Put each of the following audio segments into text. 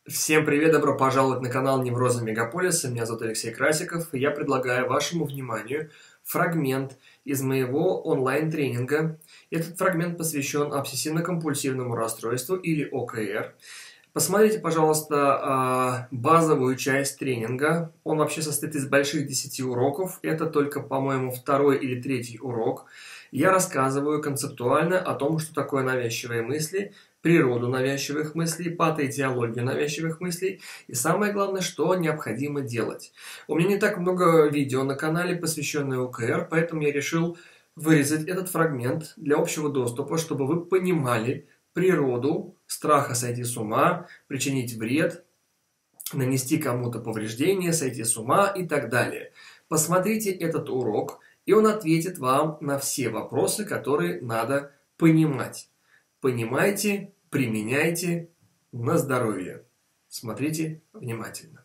Всем привет, добро пожаловать на канал Неврозы Мегаполиса. Меня зовут Алексей Красиков, и я предлагаю вашему вниманию фрагмент из моего онлайн-тренинга. Этот фрагмент посвящен обсессивно-компульсивному расстройству или ОКР. Посмотрите, пожалуйста, базовую часть тренинга. Он вообще состоит из больших 10 уроков. Это только, по-моему, второй или третий урок. Я рассказываю концептуально о том, что такое навязчивые мысли, природу навязчивых мыслей, патоэтиологию навязчивых мыслей и самое главное, что необходимо делать. У меня не так много видео на канале, посвященных ОКР, поэтому я решил вырезать этот фрагмент для общего доступа, чтобы вы понимали природу страха сойти с ума, причинить вред, нанести кому-то повреждение, сойти с ума и так далее. Посмотрите этот урок, и он ответит вам на все вопросы, которые надо понимать. Понимайте, применяйте на здоровье. Смотрите внимательно.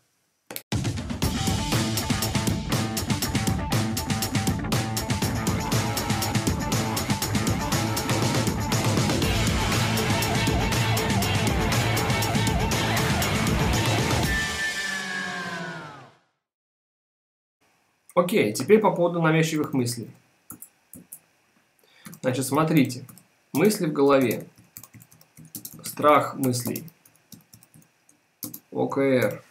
Окей, теперь по поводу навязчивых мыслей. Значит, смотрите. Мысли в голове. Страх мыслей. ОКР.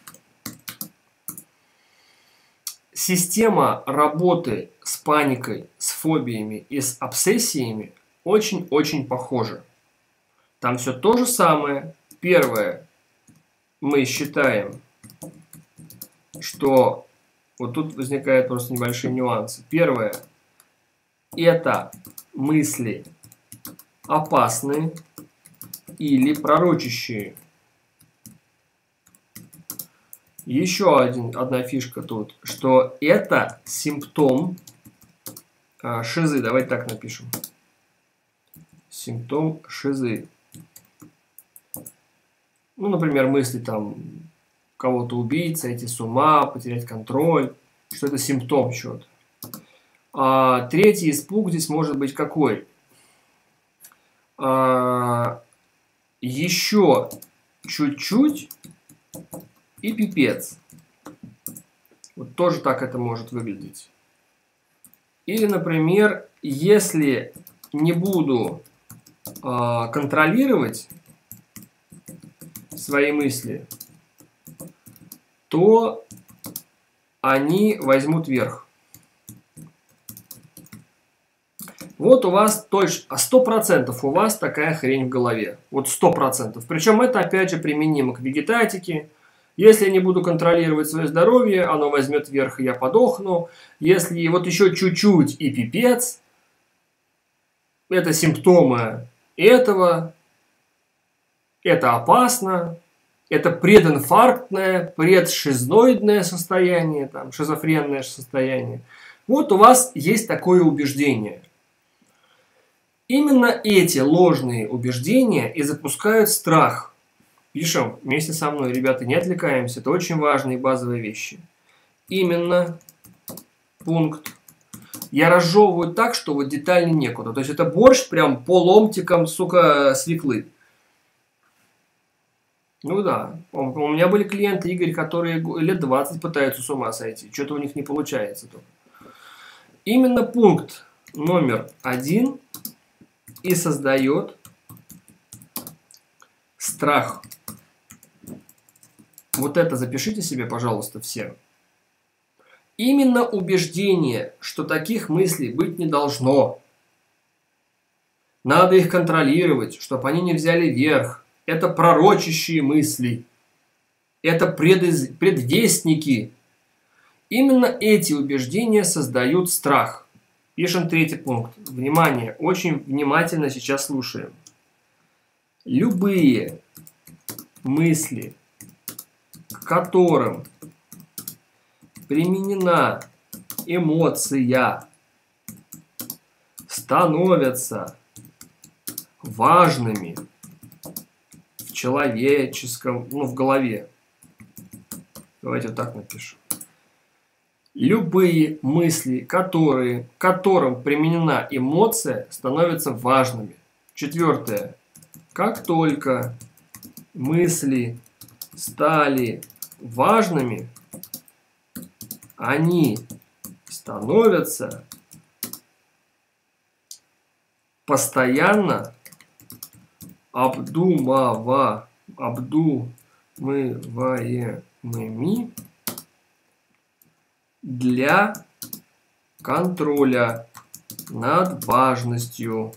Система работы с паникой, с фобиями и с обсессиями очень-очень похожа. Там все то же самое. Первое. Мы считаем, что... Вот тут возникают просто небольшие нюансы. Первое. Это мысли опасные или пророчащие. Еще одна фишка тут, что это симптом шизы. Давайте так напишем. Симптом шизы. Ну, например, мысли там кого-то убить, сойти с ума, потерять контроль, что это симптом чего-то. Третий испуг здесь может быть какой? Еще чуть-чуть и пипец. Вот тоже так это может выглядеть. Или, например, если не буду контролировать свои мысли, то они возьмут верх. Вот у вас точно, 100% у вас такая хрень в голове. Вот 100%. Причем это опять же применимо к вегетатике. Если я не буду контролировать свое здоровье, оно возьмет верх и я подохну. Если вот еще чуть-чуть и пипец, это симптомы этого, это опасно. Это прединфарктное, предшизоидное состояние, там, шизофренное состояние. Вот у вас есть такое убеждение. Именно эти ложные убеждения и запускают страх. Пишем вместе со мной, ребята, не отвлекаемся, это очень важные базовые вещи. Именно пункт. Я разжевываю так, что вот детально некуда. То есть это борщ прям по ломтикам, сука, свеклы. Ну да, у меня были клиенты, Игорь, которые лет 20 пытаются с ума сойти. Что-то у них не получается. Именно пункт номер 1 и создает страх. Вот это запишите себе, пожалуйста, все. Именно убеждение, что таких мыслей быть не должно. Надо их контролировать, чтобы они не взяли верх. Это пророчащие мысли. Это предвестники. Именно эти убеждения создают страх. Пишем третий пункт. Внимание, очень внимательно сейчас слушаем. Любые мысли, к которым применена эмоция, становятся важными в человеческом, в голове. Давайте вот так напишем. Любые мысли, к которым применена эмоция, становятся важными. Четвертое. Как только мысли стали важными, они становятся постоянно обдумываемыми для контроля над важностью.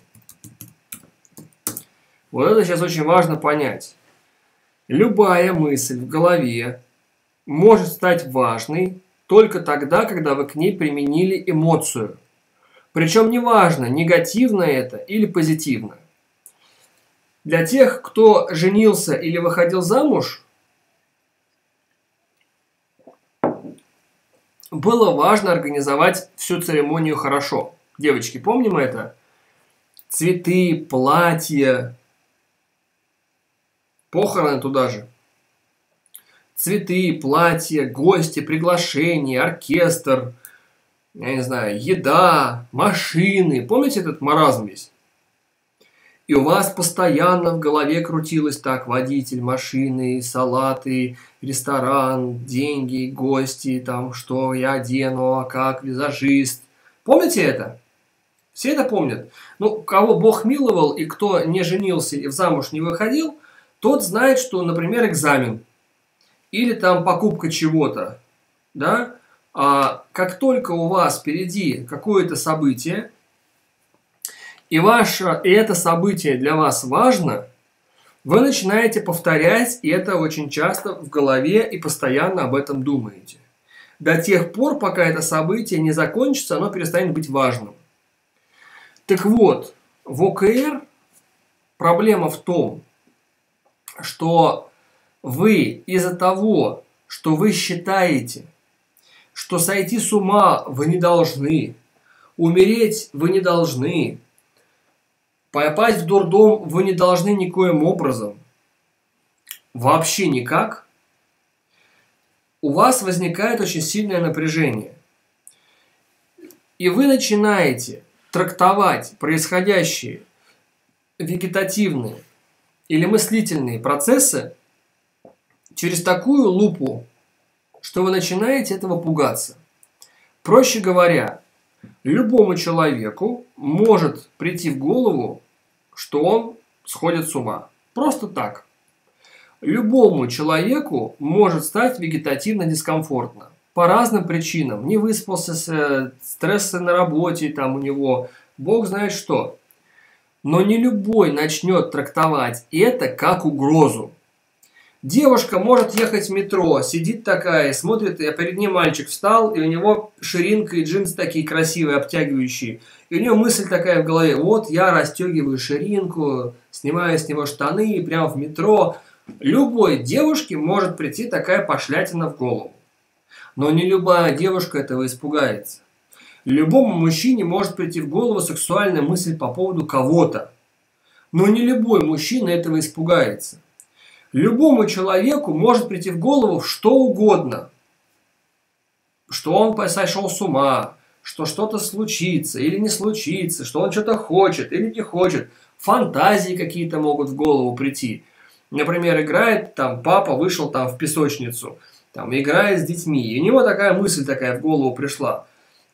Вот это сейчас очень важно понять. Любая мысль в голове может стать важной только тогда, когда вы к ней применили эмоцию. Причем неважно, негативно это или позитивно. Для тех, кто женился или выходил замуж, было важно организовать всю церемонию хорошо. Девочки, помним это? Цветы, платья, похороны туда же. Цветы, платья, гости, приглашения, оркестр, я не знаю, еда, машины. Помните этот маразм весь? И у вас постоянно в голове крутилось так: водитель машины, салаты, ресторан, деньги, гости, там, что я одену, а как, визажист. Помните это? Все это помнят? Ну, кого Бог миловал и кто не женился и в замуж не выходил, тот знает, что, например, экзамен или там покупка чего-то, да? А как только у вас впереди какое-то событие, и это событие для вас важно, вы начинаете повторять, и это очень часто в голове, и постоянно об этом думаете. До тех пор, пока это событие не закончится, оно перестанет быть важным. Так вот, в ОКР проблема в том, что вы из-за того, что вы считаете, что сойти с ума вы не должны, умереть вы не должны, попасть в дурдом вы не должны никоим образом, вообще никак, у вас возникает очень сильное напряжение. И вы начинаете трактовать происходящие вегетативные или мыслительные процессы через такую лупу, что вы начинаете этого пугаться. Проще говоря, любому человеку может прийти в голову, что он сходит с ума. Просто так. Любому человеку может стать вегетативно дискомфортно. По разным причинам. Не выспался, стрессы на работе там у него, бог знает что. Но не любой начнет трактовать это как угрозу. Девушка может ехать в метро, сидит такая, смотрит, а перед ней мальчик встал, и у него ширинка и джинсы такие красивые, обтягивающие. И у нее мысль такая в голове: вот я расстегиваю ширинку, снимаю с него штаны, и прямо в метро. Любой девушке может прийти такая пошлятина в голову. Но не любая девушка этого испугается. Любому мужчине может прийти в голову сексуальная мысль по поводу кого-то. Но не любой мужчина этого испугается. Любому человеку может прийти в голову что угодно. Что он сошел с ума, что что-то случится или не случится, что он что-то хочет или не хочет. Фантазии какие-то могут в голову прийти. Например, играет там, папа вышел там в песочницу, там, играет с детьми, и у него такая мысль такая в голову пришла.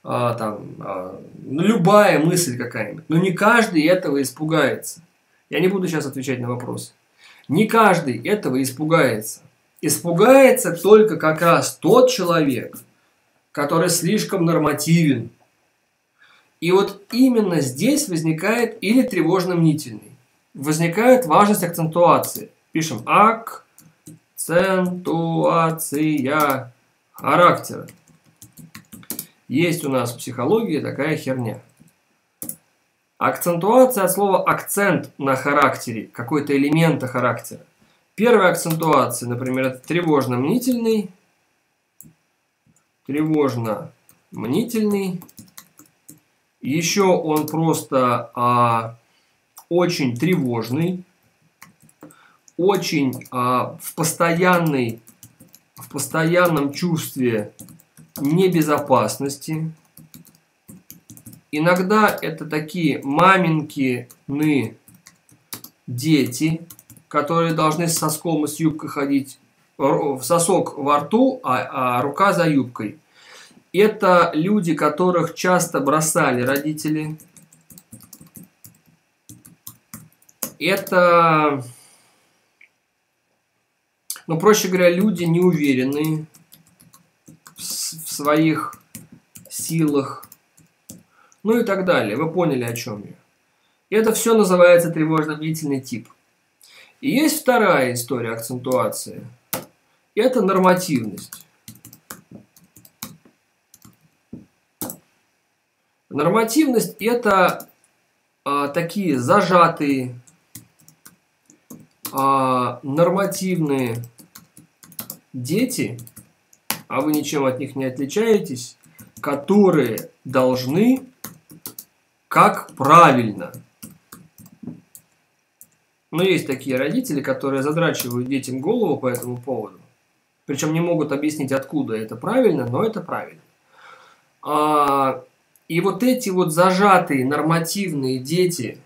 Любая мысль какая-нибудь. Но не каждый этого испугается. Я не буду сейчас отвечать на вопросы. Не каждый этого испугается. Испугается только как раз тот человек, который слишком нормативен. И вот именно здесь возникает или тревожно-мнительный. Возникает важность акцентуации. Пишем акцентуация характера. Есть у нас в психологии такая херня. Акцентуация от слова акцент на характере, какой-то элемента характера. Первая акцентуация, например, это тревожно-мнительный. Тревожно-мнительный. Еще он просто очень тревожный. Очень в постоянном чувстве небезопасности. Иногда это такие маменькины дети, которые должны с соском и с юбкой ходить сосок во рту, а рука за юбкой. Это люди, которых часто бросали родители. Это, ну, проще говоря, люди неуверенные в своих силах, ну и так далее. Вы поняли, о чем я. Это все называется тревожно-бдительный тип. И есть вторая история акцентуации. Это нормативность. Нормативность – это такие зажатые, нормативные дети, а вы ничем от них не отличаетесь, которые должны как правильно. Но есть такие родители, которые задрачивают детям голову по этому поводу. Причем не могут объяснить, откуда это правильно, но это правильно. И вот эти вот зажатые нормативные дети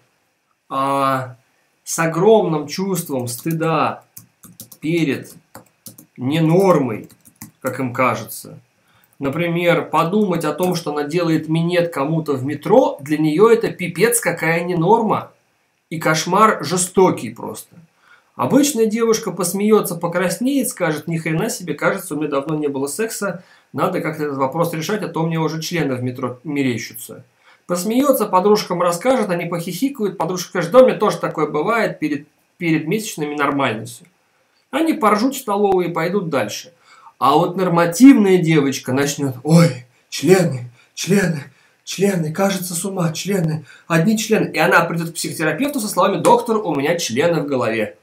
с огромным чувством стыда перед ненормой, как им кажется. Например, подумать о том, что она делает минет кому-то в метро, для нее это пипец какая ненорма. И кошмар жестокий просто. Обычная девушка посмеется, покраснеет, скажет: ни хрена себе, кажется, у меня давно не было секса, надо как-то этот вопрос решать, а то мне уже члены в метро мерещатся. Посмеется, подружкам расскажет, они похихикают, подружка скажет: да, у меня тоже такое бывает перед месячными, нормально все. Они поржут в столовой и пойдут дальше. А вот нормативная девочка начнет: ой, члены, кажется, с ума, члены, одни члены. И она придет к психотерапевту со словами: доктор, у меня члены в голове.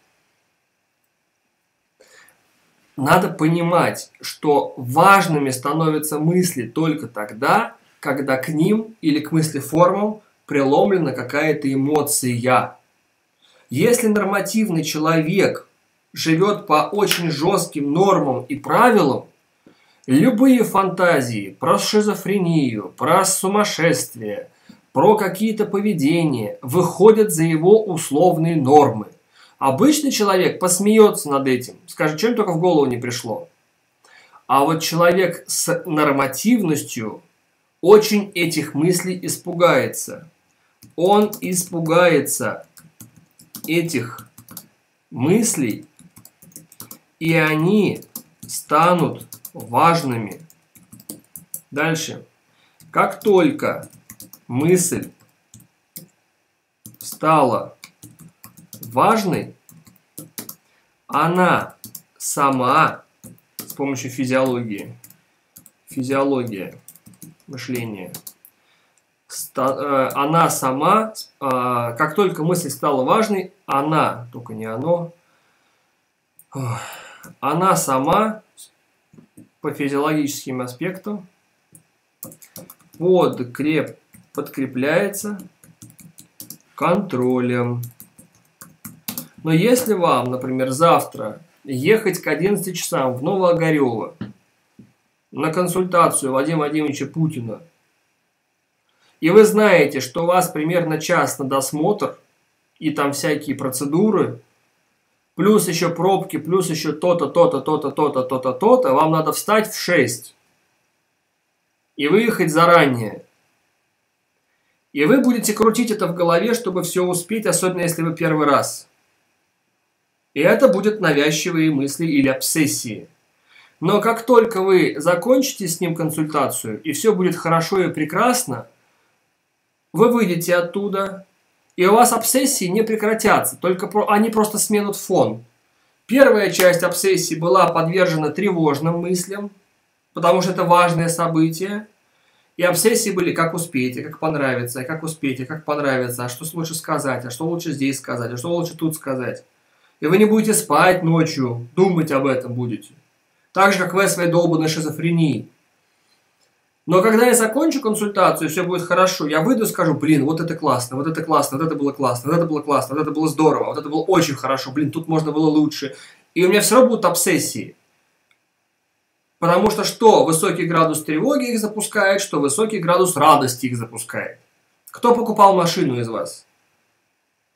Надо понимать, что важными становятся мысли только тогда, когда к ним или к мыслеформам преломлена какая-то эмоция. Если нормативный человек живет по очень жестким нормам и правилам, любые фантазии про шизофрению, про сумасшествие, про какие-то поведения выходят за его условные нормы. Обычный человек посмеется над этим, скажет: что им только в голову не пришло. А вот человек с нормативностью очень этих мыслей испугается. Он испугается этих мыслей, и они станут важными. Дальше. Как только мысль стала важной, она сама с помощью физиология мышления, она сама, как только мысль стала важной, она, только не оно, она сама по физиологическим аспектам подкрепляется контролем. Но если вам, например, завтра ехать к 11 часам в Новоогарево на консультацию Владимира Владимировича Путина, и вы знаете, что у вас примерно час на досмотр, и там всякие процедуры, плюс еще пробки, плюс еще то-то, то-то, то-то, то-то, то-то, то-то, вам надо встать в 6 и выехать заранее. И вы будете крутить это в голове, чтобы все успеть, особенно если вы первый раз. И это будут навязчивые мысли или обсессии. Но как только вы закончите с ним консультацию, и все будет хорошо и прекрасно, вы выйдете оттуда, и у вас обсессии не прекратятся, только они просто сменят фон. Первая часть обсессии была подвержена тревожным мыслям, потому что это важное событие. И обсессии были: как успеть, как понравится, как успеть, как понравится, а что лучше сказать, а что лучше здесь сказать, а что лучше тут сказать. И вы не будете спать ночью, думать об этом будете. Так же, как вы о своей долбанной шизофрении. Но когда я закончу консультацию, все будет хорошо, я выйду и скажу: блин, вот это классно, вот это классно, вот это было классно, вот это было классно, вот это было здорово, вот это было очень хорошо, блин, тут можно было лучше. И у меня все равно будут обсессии. Потому что высокий градус тревоги их запускает, что высокий градус радости их запускает. Кто покупал машину из вас?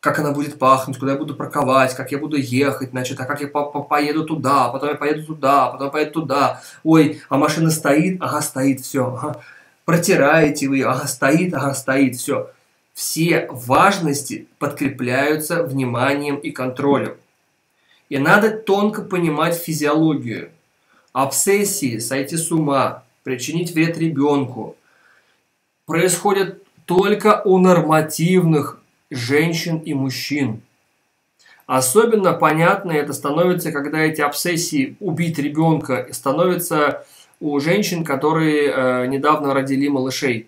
как она будет пахнуть, куда я буду парковать, как я буду ехать, значит, а как я поеду туда, потом я поеду туда, потом поеду туда. Ой, а машина стоит? Ага, стоит, все. Ага. Протираете вы? Ага, стоит, все. Все важности подкрепляются вниманием и контролем. И надо тонко понимать физиологию. Обсессии, сойти с ума, причинить вред ребенку происходят только у нормативных женщин и мужчин. Особенно понятно это становится, когда эти обсессии убить ребенка становятся у женщин, которые недавно родили малышей.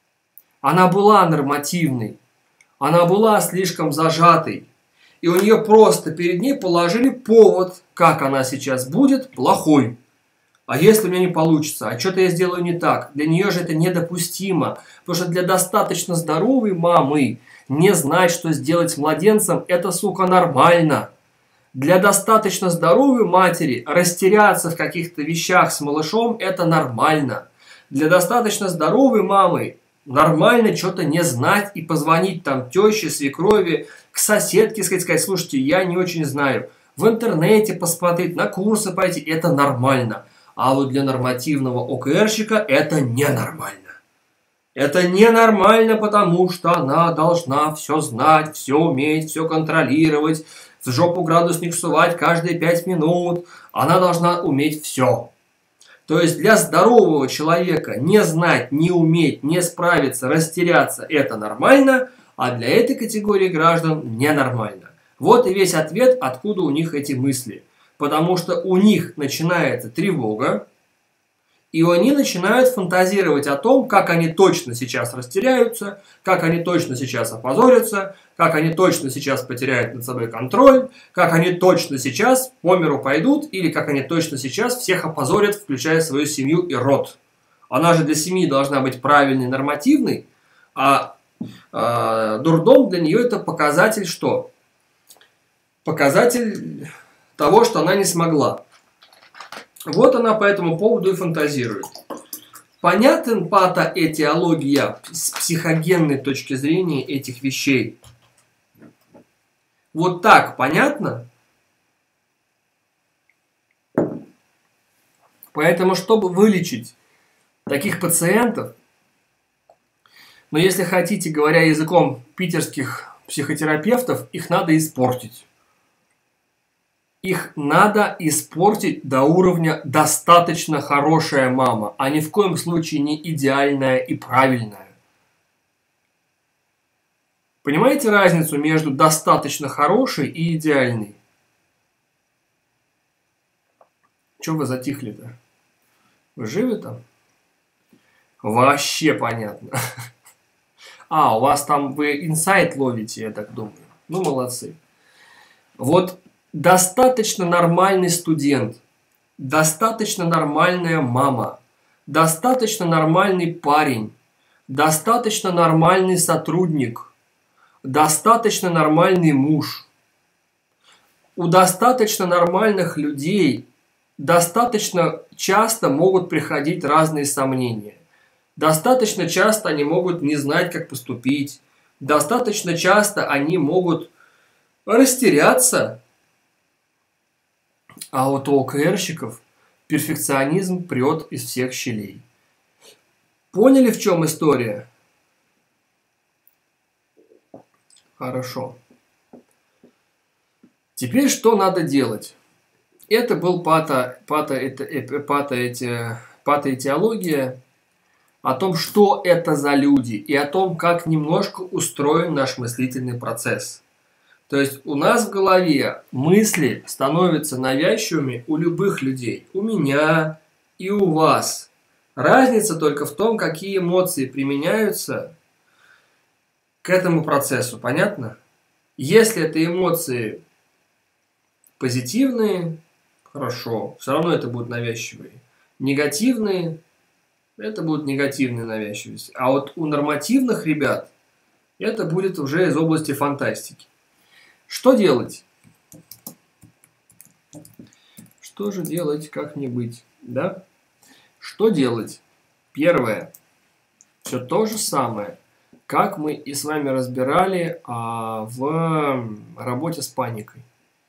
Она была нормативной, она была слишком зажатой, и у нее просто перед ней положили повод, как она сейчас будет, плохой. А если у меня не получится? А что-то я сделаю не так? Для нее же это недопустимо, потому что для достаточно здоровой мамы не знать, что сделать с младенцем, это, сука, нормально. Для достаточно здоровой матери растеряться в каких-то вещах с малышом, это нормально. Для достаточно здоровой мамы нормально что-то не знать и позвонить там теще, свекрови, к соседке, сказать, слушайте, я не очень знаю. В интернете посмотреть, на курсы пойти, это нормально. А вот для нормативного ОКРщика это ненормально. Это ненормально, потому что она должна все знать, все уметь, все контролировать, в жопу градусник сувать каждые 5 минут. Она должна уметь все. То есть для здорового человека не знать, не уметь, не справиться, растеряться – это нормально, а для этой категории граждан ненормально. Вот и весь ответ, откуда у них эти мысли. Потому что у них начинается тревога, и они начинают фантазировать о том, как они точно сейчас растеряются, как они точно сейчас опозорятся, как они точно сейчас потеряют над собой контроль, как они точно сейчас по миру пойдут, или как они точно сейчас всех опозорят, включая свою семью и род. Она же для семьи должна быть правильной, нормативной, а дурдом для нее это показатель что? Показатель того, что она не смогла. Вот она по этому поводу и фантазирует. Понятен патоэтиология с психогенной точки зрения этих вещей? Вот так понятно? Поэтому, чтобы вылечить таких пациентов, но если хотите, говоря языком питерских психотерапевтов, их надо испортить. Их надо испортить до уровня достаточно хорошая мама, а ни в коем случае не идеальная и правильная. Понимаете разницу между достаточно хорошей и идеальной? Чего вы затихли-то? Вы живы там? Вообще понятно. А, у вас там вы инсайт ловите, я так думаю. Ну, молодцы. Вот достаточно нормальный студент, достаточно нормальная мама, достаточно нормальный парень, достаточно нормальный сотрудник, достаточно нормальный муж. У достаточно нормальных людей достаточно часто могут приходить разные сомнения. Достаточно часто они могут не знать, как поступить. Достаточно часто они могут растеряться. А вот у ОКРщиков перфекционизм прет из всех щелей. Поняли, в чем история? Хорошо. Теперь что надо делать? Это был патоэтиология о том, что это за люди, и о том, как немножко устроен наш мыслительный процесс. То есть у нас в голове мысли становятся навязчивыми у любых людей. У меня и у вас. Разница только в том, какие эмоции применяются к этому процессу. Понятно? Если это эмоции позитивные, хорошо, все равно это будут навязчивые. Негативные, это будут негативные навязчивости. А вот у нормативных ребят это будет уже из области фантастики. Что делать? Что же делать, как не быть? Да? Что делать? Первое. Все то же самое. как мы и с вами разбирали в работе с паникой.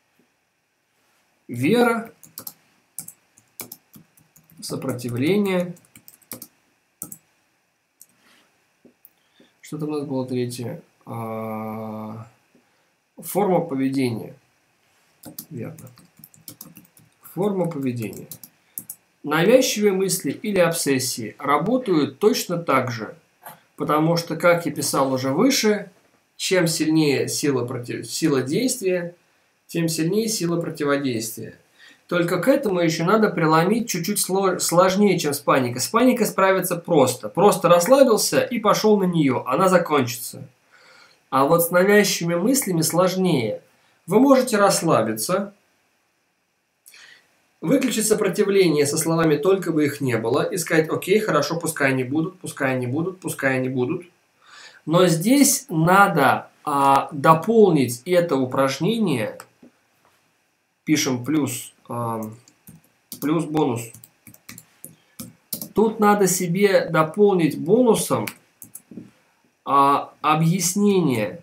Вера, сопротивление. Что-то у нас было третье. Форма поведения. Верно. Форма поведения. Навязчивые мысли или обсессии работают точно так же. Потому что, как я писал уже выше, чем сильнее сила действия, тем сильнее сила противодействия. Только к этому еще надо преломить чуть-чуть сложнее, чем с паникой. С паникой справиться просто. Просто расслабился и пошел на нее. Она закончится. А вот с навязчивыми мыслями сложнее. Вы можете расслабиться, выключить сопротивление со словами «только бы их не было» и сказать «окей, хорошо, пускай они будут, пускай они будут, пускай они будут». Но здесь надо дополнить это упражнение. Пишем плюс бонус. Тут надо себе дополнить бонусом объяснение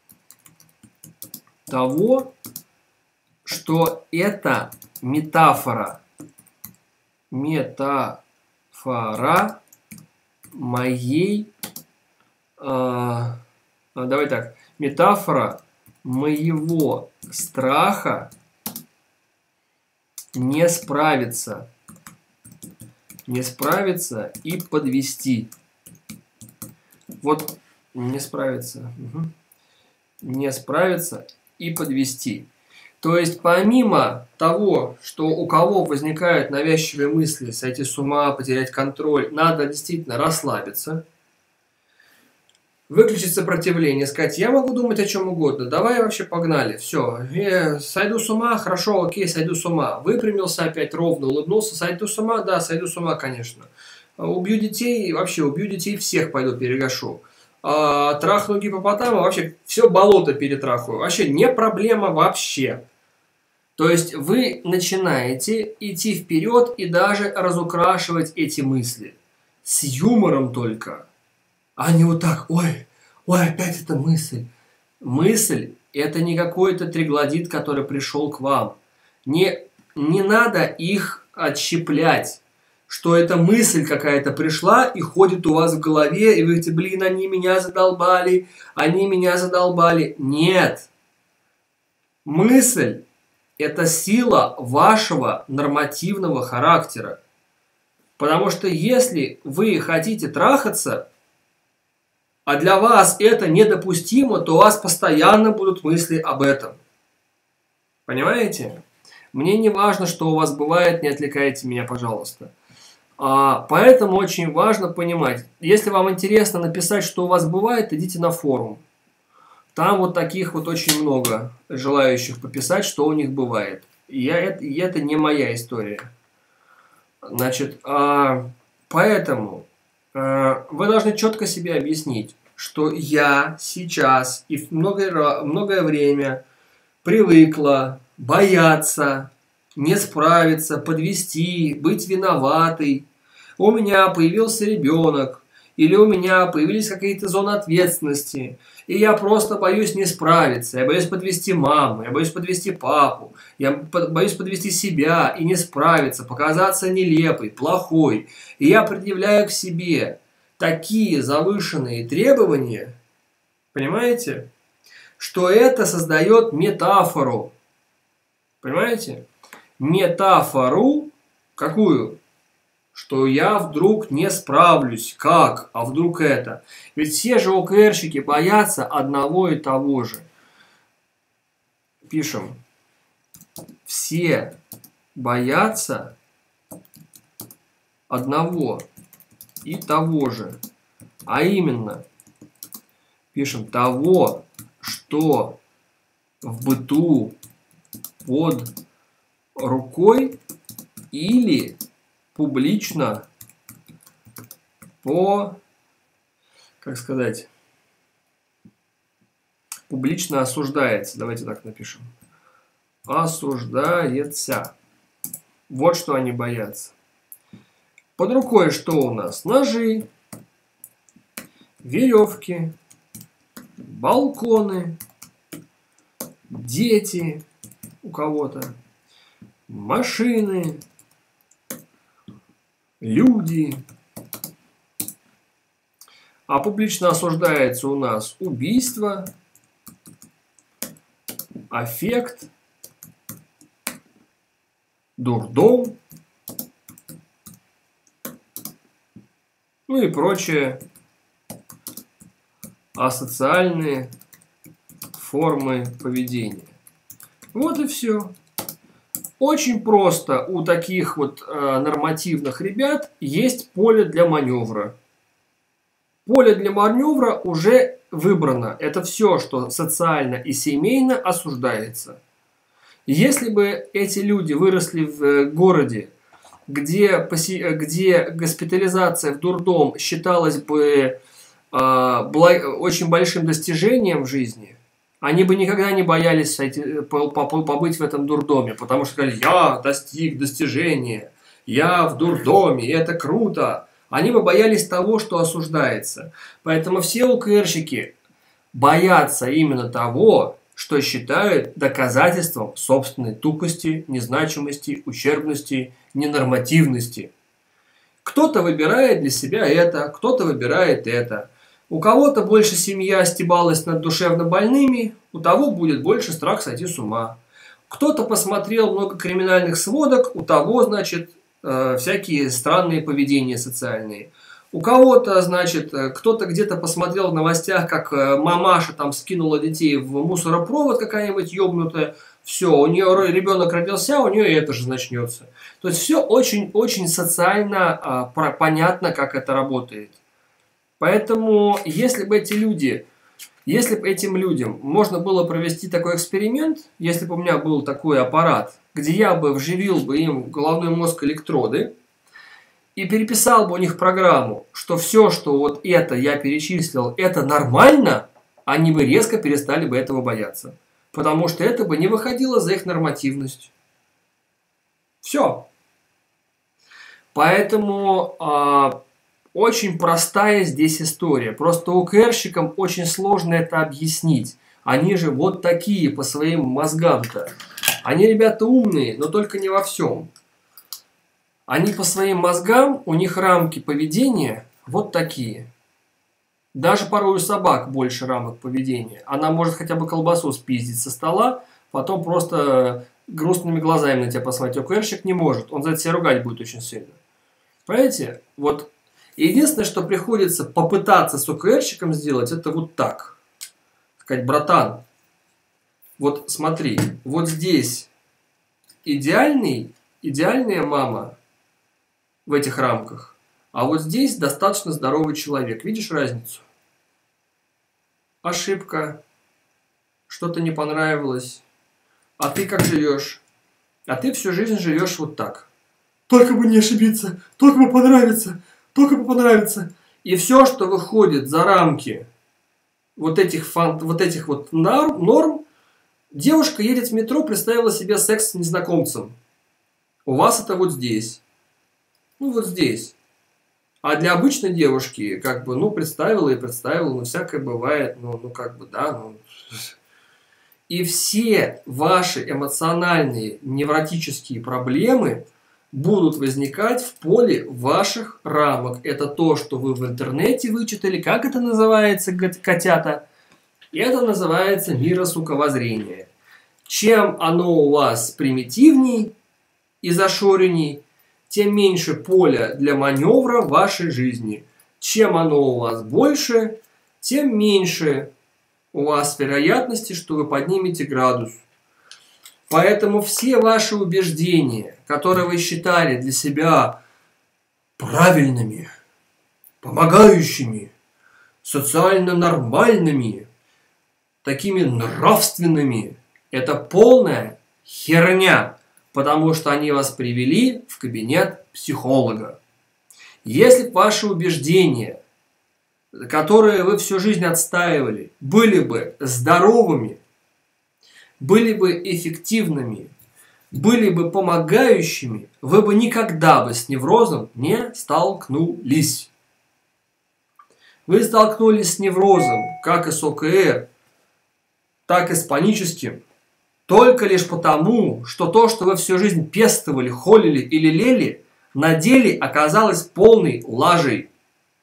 того, что это метафора моей, давай так, метафора моего страха не справиться и подвести. Вот не справиться и подвести. То есть, помимо того, что у кого возникают навязчивые мысли, сойти с ума, потерять контроль, надо действительно расслабиться, выключить сопротивление, сказать, я могу думать о чем угодно, давай вообще погнали, все, сойду с ума, хорошо, окей, сойду с ума, выпрямился опять ровно, улыбнулся, сойду с ума, да, сойду с ума, конечно. Убью детей, вообще убью детей, всех пойду перегашу. Трахну гипопотама, вообще все болото перетрахаю, вообще не проблема вообще. То есть вы начинаете идти вперед и даже разукрашивать эти мысли. С юмором только. А не вот так, ой, опять эта мысль. Мысль – это не какой-то троглодит, который пришел к вам. Не надо их отщеплять, что эта мысль какая-то пришла и ходит у вас в голове, и вы говорите, блин, они меня задолбали. Нет. Мысль – это сила вашего нормативного характера. Потому что если вы хотите трахаться, а для вас это недопустимо, то у вас постоянно будут мысли об этом. Понимаете? Мне не важно, что у вас бывает, не отвлекайте меня, пожалуйста. Поэтому очень важно понимать, если вам интересно написать, что у вас бывает, идите на форум. Там вот таких вот очень много желающих пописать, что у них бывает. И это не моя история. Значит, поэтому вы должны четко себе объяснить, что я сейчас и многое время привыкла бояться, не справиться, подвести, быть виноватой. У меня появился ребенок, или у меня появились какие-то зоны ответственности, и я просто боюсь не справиться, я боюсь подвести маму, я боюсь подвести папу, я боюсь подвести себя и не справиться, показаться нелепой, плохой. И я предъявляю к себе такие завышенные требования, понимаете, что это создает метафору. Понимаете? Метафору какую? Что я вдруг не справлюсь. Как? А вдруг это? Ведь все же ОКРщики боятся одного и того же. Пишем. Все боятся одного и того же. А именно, пишем того, что в быту под рукой или публично публично осуждается. Давайте так напишем. Осуждается. Вот что они боятся. Под рукой что у нас? Ножи, веревки, балконы, дети у кого-то, машины, люди. А публично осуждается у нас убийство, аффект, дурдом, ну и прочие асоциальные формы поведения. Вот и все. Очень просто у таких вот нормативных ребят есть поле для маневра. Поле для маневра уже выбрано. Это все, что социально и семейно осуждается. Если бы эти люди выросли в городе, где госпитализация в дурдом считалась бы очень большим достижением в жизни, они бы никогда не боялись побыть в этом дурдоме, потому что сказали: я достиг достижения, я в дурдоме, и это круто. Они бы боялись того, что осуждается. Поэтому все УКРщики боятся именно того, что считают доказательством собственной тупости, незначимости, ущербности, ненормативности. Кто-то выбирает для себя это, кто-то выбирает это. У кого-то больше семья стебалась над душевно больными, у того будет больше страх сойти с ума. Кто-то посмотрел много криминальных сводок, у того, значит, всякие странные поведения социальные. У кого-то, значит, кто-то где-то посмотрел в новостях, как мамаша там скинула детей в мусоропровод какая-нибудь ёбнутая. Все, у нее ребенок родился, у нее это же начнется. То есть все очень-очень социально понятно, как это работает. Поэтому, если бы этим людям можно было провести такой эксперимент, если бы у меня был такой аппарат, где я бы вживил бы им в головной мозг электроды и переписал бы у них программу, что все, что вот это я перечислил, это нормально, они бы резко перестали бы этого бояться. Потому что это бы не выходило за их нормативность. Все. Поэтому очень простая здесь история. Просто УКРщикам очень сложно это объяснить. Они же вот такие по своим мозгам-то. Они, ребята, умные, но только не во всем. Они по своим мозгам, у них рамки поведения вот такие. Даже порой у собак больше рамок поведения. Она может хотя бы колбасу спиздить со стола, потом просто грустными глазами на тебя посмотреть. УКРщик не может, он за это себя ругать будет очень сильно. Понимаете? Вот единственное, что приходится попытаться с УКРщиком сделать, это вот так. Сказать: братан, вот смотри, вот здесь идеальная мама в этих рамках, а вот здесь достаточно здоровый человек. Видишь разницу? Ошибка. Что-то не понравилось. А ты как живешь? А ты всю жизнь живешь вот так. Только бы не ошибиться, только бы понравиться, только бы понравиться. И все, что выходит за рамки вот этих норм, девушка едет в метро, представила себе секс с незнакомцем. У вас это вот здесь. Ну, вот здесь. А для обычной девушки, как бы, ну, представила и представила, ну, всякое бывает, ну, как бы, да, ну. И все ваши эмоциональные, невротические проблемы будут возникать в поле ваших рамок. Это то, что вы в интернете вычитали. Как это называется, котята? Это называется миросуковоззрение. Чем оно у вас примитивней и зашоренней, тем меньше поля для маневра в вашей жизни. Чем оно у вас больше, тем меньше у вас вероятности, что вы поднимете градус. Поэтому все ваши убеждения, которые вы считали для себя правильными, помогающими, социально нормальными, такими нравственными, это полная херня. Потому что они вас привели в кабинет психолога. Если бы ваши убеждения, которые вы всю жизнь отстаивали, были бы здоровыми, были бы эффективными, были бы помогающими, вы бы никогда бы с неврозом не столкнулись. Вы столкнулись с неврозом, как и с ОКР, так и с паническим, только лишь потому, что то, что вы всю жизнь пестовали, холили или лелеяли, на деле оказалось полной лажей.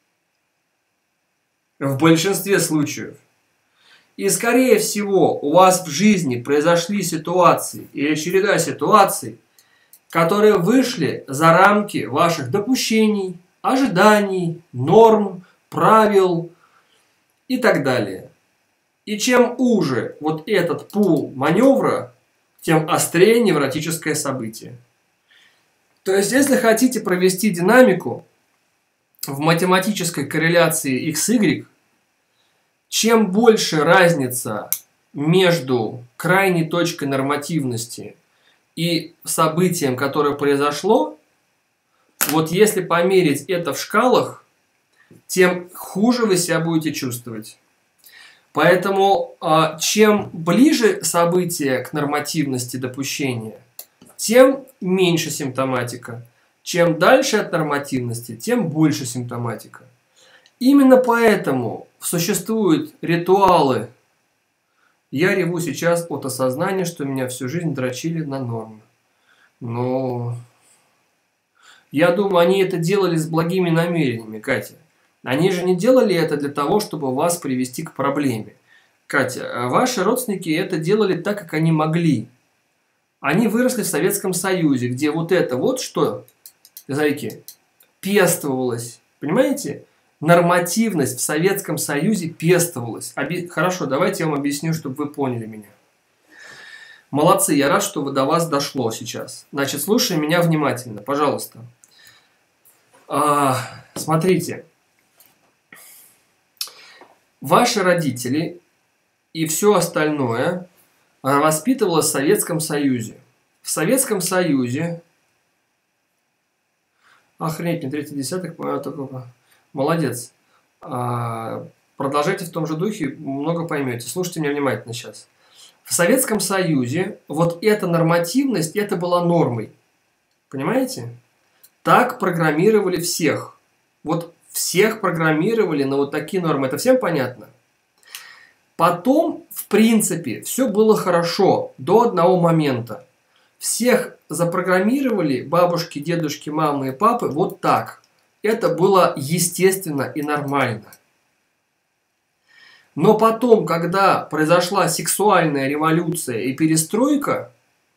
В большинстве случаев. И скорее всего у вас в жизни произошли ситуации или череда ситуаций, которые вышли за рамки ваших допущений, ожиданий, норм, правил и так далее. И чем уже вот этот пул маневра, тем острее невротическое событие. То есть, если хотите провести динамику в математической корреляции x-y, чем больше разница между крайней точкой нормативности и событием, которое произошло, вот если померить это в шкалах, тем хуже вы себя будете чувствовать. Поэтому чем ближе событие к нормативности допущения, тем меньше симптоматика. Чем дальше от нормативности, тем больше симптоматика. Именно поэтому существуют ритуалы. Я реву сейчас от осознания, что меня всю жизнь дрочили на нормы. Но я думаю, они это делали с благими намерениями, Катя. Они же не делали это для того, чтобы вас привести к проблеме. Катя, ваши родственники это делали так, как они могли. Они выросли в Советском Союзе, где вот это вот что, зайки, пестовалось. Понимаете? Нормативность в Советском Союзе пестовалась. Хорошо, давайте я вам объясню, чтобы вы поняли меня. Молодцы, я рад, что до вас дошло сейчас. Значит, слушай меня внимательно, пожалуйста. Смотрите. Ваши родители и все остальное воспитывалось в Советском Союзе. В Советском Союзе... Охренеть, не 30 молодец. Продолжайте в том же духе, много поймете. Слушайте меня внимательно сейчас. В Советском Союзе вот эта нормативность, это была нормой. Понимаете? Так программировали всех. Вот всех программировали на вот такие нормы. Это всем понятно? Потом, в принципе, все было хорошо до одного момента. Всех запрограммировали бабушки, дедушки, мамы и папы вот так. Это было естественно и нормально. Но потом, когда произошла сексуальная революция и перестройка,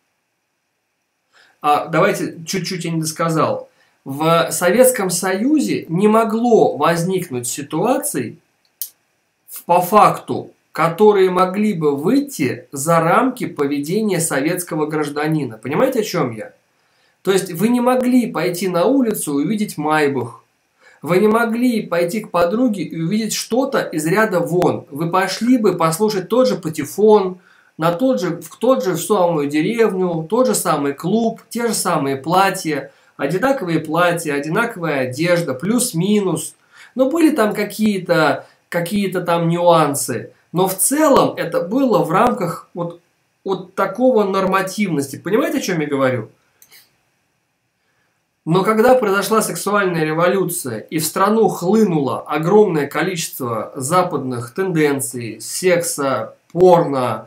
давайте чуть-чуть я не досказал, в Советском Союзе не могло возникнуть ситуаций по факту, которые могли бы выйти за рамки поведения советского гражданина. Понимаете, о чем я? То есть вы не могли пойти на улицу и увидеть Майбах. Вы не могли пойти к подруге и увидеть что-то из ряда вон. Вы пошли бы послушать тот же патефон, в тот же самую деревню, тот же самый клуб, те же самые платья, одинаковая одежда, плюс-минус. Но были там какие-то там нюансы. Но в целом это было в рамках вот такого нормативности. Понимаете, о чем я говорю? Но когда произошла сексуальная революция и в страну хлынуло огромное количество западных тенденций, секса, порно,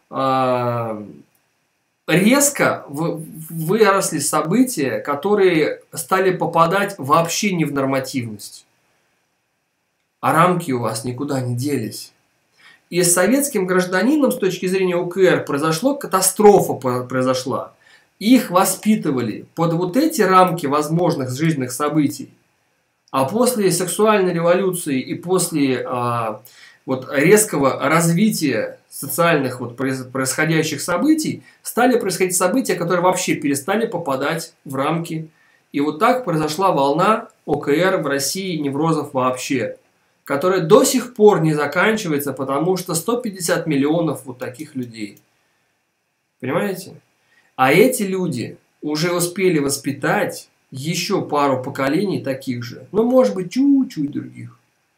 резко выросли события, которые стали попадать вообще не в нормативность. А рамки у вас никуда не делись. И с советским гражданином с точки зрения УКР катастрофа произошла. Их воспитывали под вот эти рамки возможных жизненных событий. А после сексуальной революции и после резкого развития социальных происходящих событий стали происходить события, которые вообще перестали попадать в рамки. И вот так произошла волна ОКР в России, неврозов вообще, которая до сих пор не заканчивается, потому что 150 миллионов вот таких людей. Понимаете? А эти люди уже успели воспитать еще пару поколений таких же, но может быть чуть-чуть других.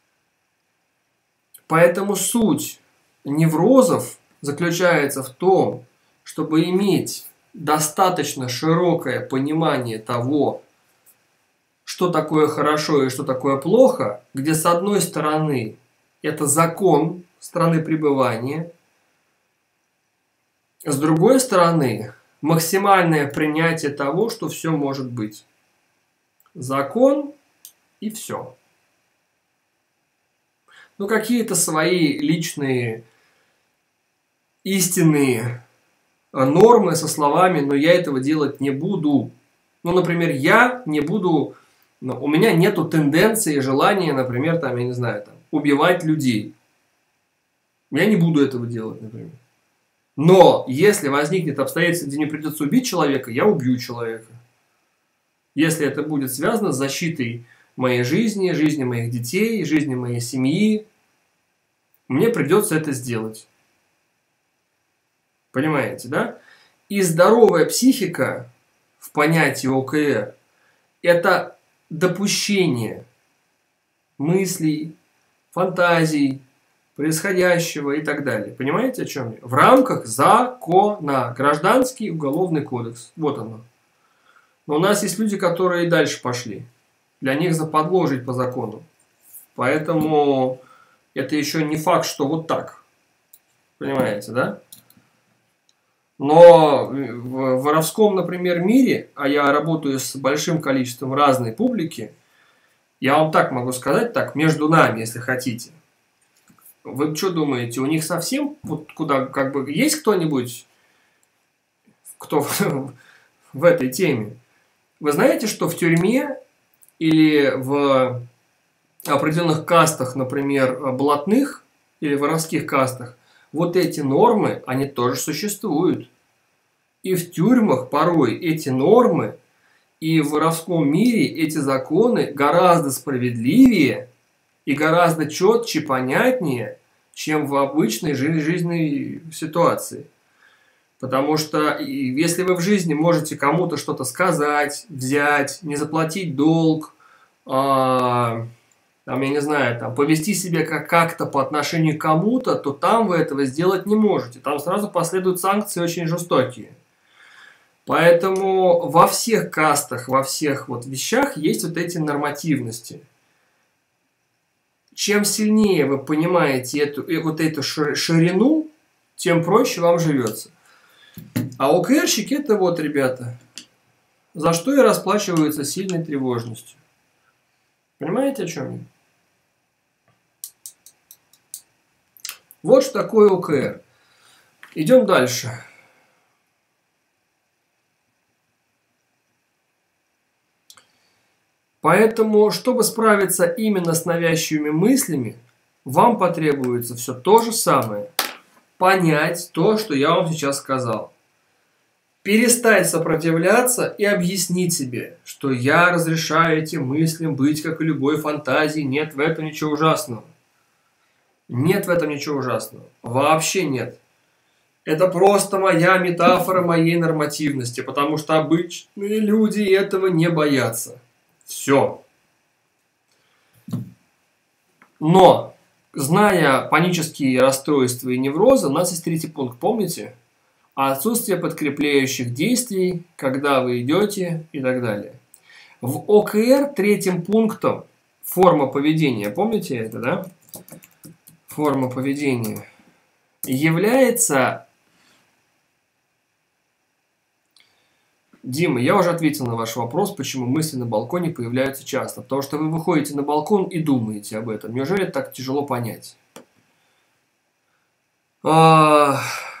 Поэтому суть неврозов заключается в том, чтобы иметь достаточно широкое понимание того, что такое хорошо и что такое плохо, где с одной стороны это закон страны пребывания, С другой стороны, максимальное принятие того, что все может быть. Закон и все. Ну, какие-то свои личные истинные нормы со словами, но я этого делать не буду. Ну, например, я не буду, у меня нету тенденции, желания, например, там, я не знаю, там, убивать людей. Я не буду этого делать, например. Но если возникнет обстоятельство, где мне придется убить человека, я убью человека. Если это будет связано с защитой моей жизни, жизни моих детей, жизни моей семьи, мне придется это сделать. Понимаете, да? И здоровая психика в понятии ОКР – это допущение мыслей, фантазий, происходящего и так далее. Понимаете, о чем я? В рамках закона. Гражданский уголовный кодекс. Вот оно. Но у нас есть люди, которые и дальше пошли. Для них западло жить по закону. Поэтому это еще не факт, что вот так. Понимаете, да? Но в воровском, например, мире, а я работаю с большим количеством разной публики, я вам так могу сказать, так, между нами, если хотите. Вы что думаете, у них совсем, вот куда, как бы, есть кто-нибудь, кто в этой теме? Вы знаете, что в тюрьме или в определенных кастах, например, блатных или воровских кастах, вот эти нормы, они тоже существуют. И в тюрьмах порой эти нормы, и в воровском мире эти законы гораздо справедливее и гораздо четче, понятнее, чем в обычной жизненной ситуации. Потому что если вы в жизни можете кому-то что-то сказать, взять, не заплатить долг, там, я не знаю, там, повести себя как-то по отношению к кому-то, то там вы этого сделать не можете. Там сразу последуют санкции очень жестокие. Поэтому во всех кастах, во всех вот вещах есть вот эти нормативности. Чем сильнее вы понимаете вот эту ширину, тем проще вам живется. А ОКРщики это вот, ребята, за что и расплачиваются сильной тревожностью. Понимаете, о чем я? Вот что такое ОКР. Идем дальше. Поэтому, чтобы справиться именно с навязчивыми мыслями, вам потребуется все то же самое. Понять то, что я вам сейчас сказал. Перестать сопротивляться и объяснить себе, что я разрешаю этим мыслям быть, как и любой фантазии. Нет в этом ничего ужасного. Нет в этом ничего ужасного. Вообще нет. Это просто моя метафора моей нормативности, потому что обычные люди этого не боятся. Все. Но, зная панические расстройства и неврозы, у нас есть третий пункт, помните? Отсутствие подкрепляющих действий, когда вы идете и так далее. В ОКР третьим пунктом форма поведения, помните это, да? Форма поведения является... Дима, я уже ответил на ваш вопрос, почему мысли на балконе появляются часто. Потому что вы выходите на балкон и думаете об этом. Неужели это так тяжело понять? Форма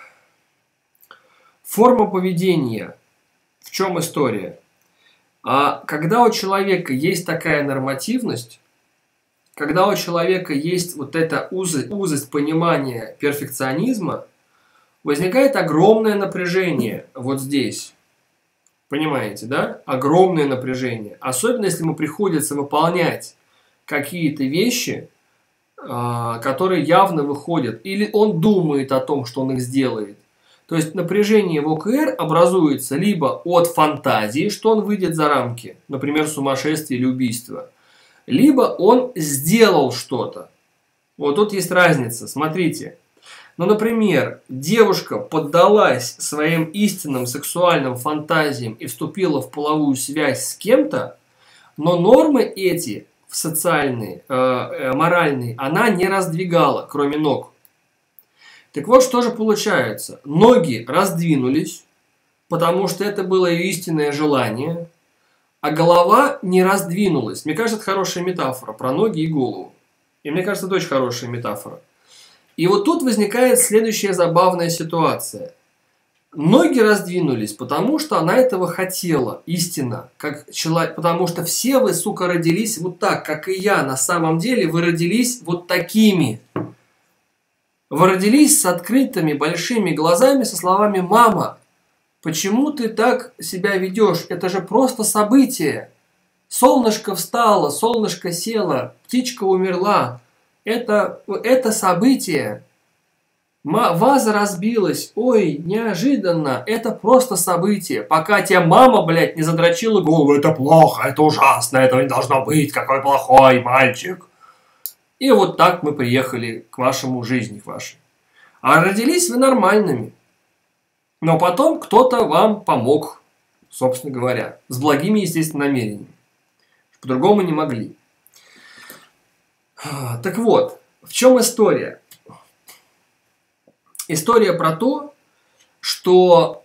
поведения. В чем история? Когда у человека есть такая нормативность, когда у человека есть вот эта узость понимания перфекционизма, возникает огромное напряжение вот здесь. Понимаете, да? Огромное напряжение. Особенно, если ему приходится выполнять какие-то вещи, которые явно выходят. Или он думает о том, что он их сделает. То есть напряжение в ОКР образуется либо от фантазии, что он выйдет за рамки, например, сумасшествия или убийства, либо он сделал что-то. Вот тут есть разница. Смотрите. Ну, например, девушка поддалась своим истинным сексуальным фантазиям и вступила в половую связь с кем-то, но нормы эти социальные, моральные, она не раздвигала, кроме ног. Так вот, что же получается? Ноги раздвинулись, потому что это было ее истинное желание, а голова не раздвинулась. Мне кажется, это хорошая метафора про ноги и голову. И мне кажется, это очень хорошая метафора. И вот тут возникает следующая забавная ситуация. Ноги раздвинулись, потому что она этого хотела, истинно. Как человек, потому что все вы, сука, родились вот так, как и я. На самом деле вы родились вот такими. Вы родились с открытыми большими глазами, со словами «Мама, почему ты так себя ведешь? Это же просто событие. Солнышко встало, солнышко село, птичка умерла. Это событие. Ваза разбилась. Ой, неожиданно. Это просто событие. Пока тебе мама, блядь, не задрочила голову. Это плохо, это ужасно, этого не должно быть. Какой плохой мальчик. И вот так мы приехали к вашему жизни, к вашей. А родились вы нормальными. Но потом кто-то вам помог, собственно говоря. С благими, естественно, намерениями. По-другому не могли. Так вот, в чем история? История про то, что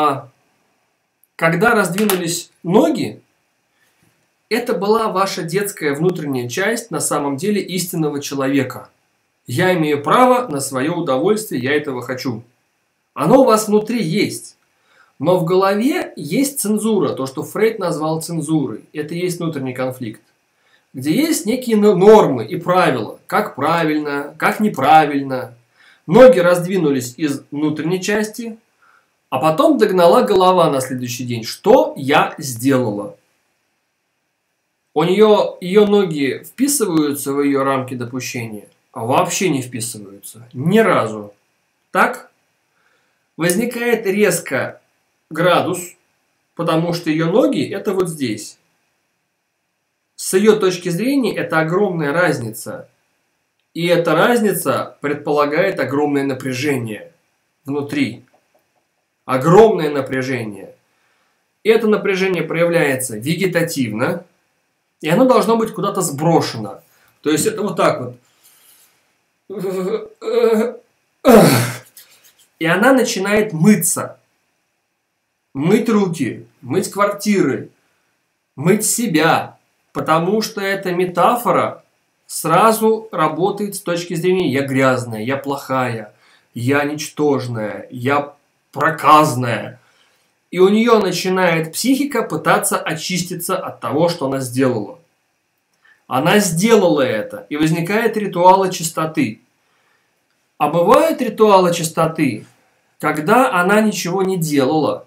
когда раздвинулись ноги, это была ваша детская внутренняя часть на самом деле истинного человека. Я имею право на свое удовольствие, я этого хочу. Оно у вас внутри есть. Но в голове есть цензура, то, что Фрейд назвал цензурой. Это и есть внутренний конфликт. Где есть некие нормы и правила. Как правильно, как неправильно. Ноги раздвинулись из внутренней части, а потом догнала голова на следующий день. Что я сделала? У нее ее ноги вписываются в ее рамки допущения, а вообще не вписываются. Ни разу. Так? Возникает резко градус, потому что ее ноги это вот здесь. С ее точки зрения это огромная разница. И эта разница предполагает огромное напряжение внутри. Огромное напряжение. И это напряжение проявляется вегетативно, и оно должно быть куда-то сброшено. То есть это вот так вот. И она начинает мыться. Мыть руки, мыть квартиры, мыть себя. Потому что эта метафора сразу работает с точки зрения «я грязная, я плохая, я ничтожная, я проказная». И у нее начинает психика пытаться очиститься от того, что она сделала. Она сделала это, и возникают ритуалы чистоты. А бывают ритуалы чистоты, когда она ничего не делала,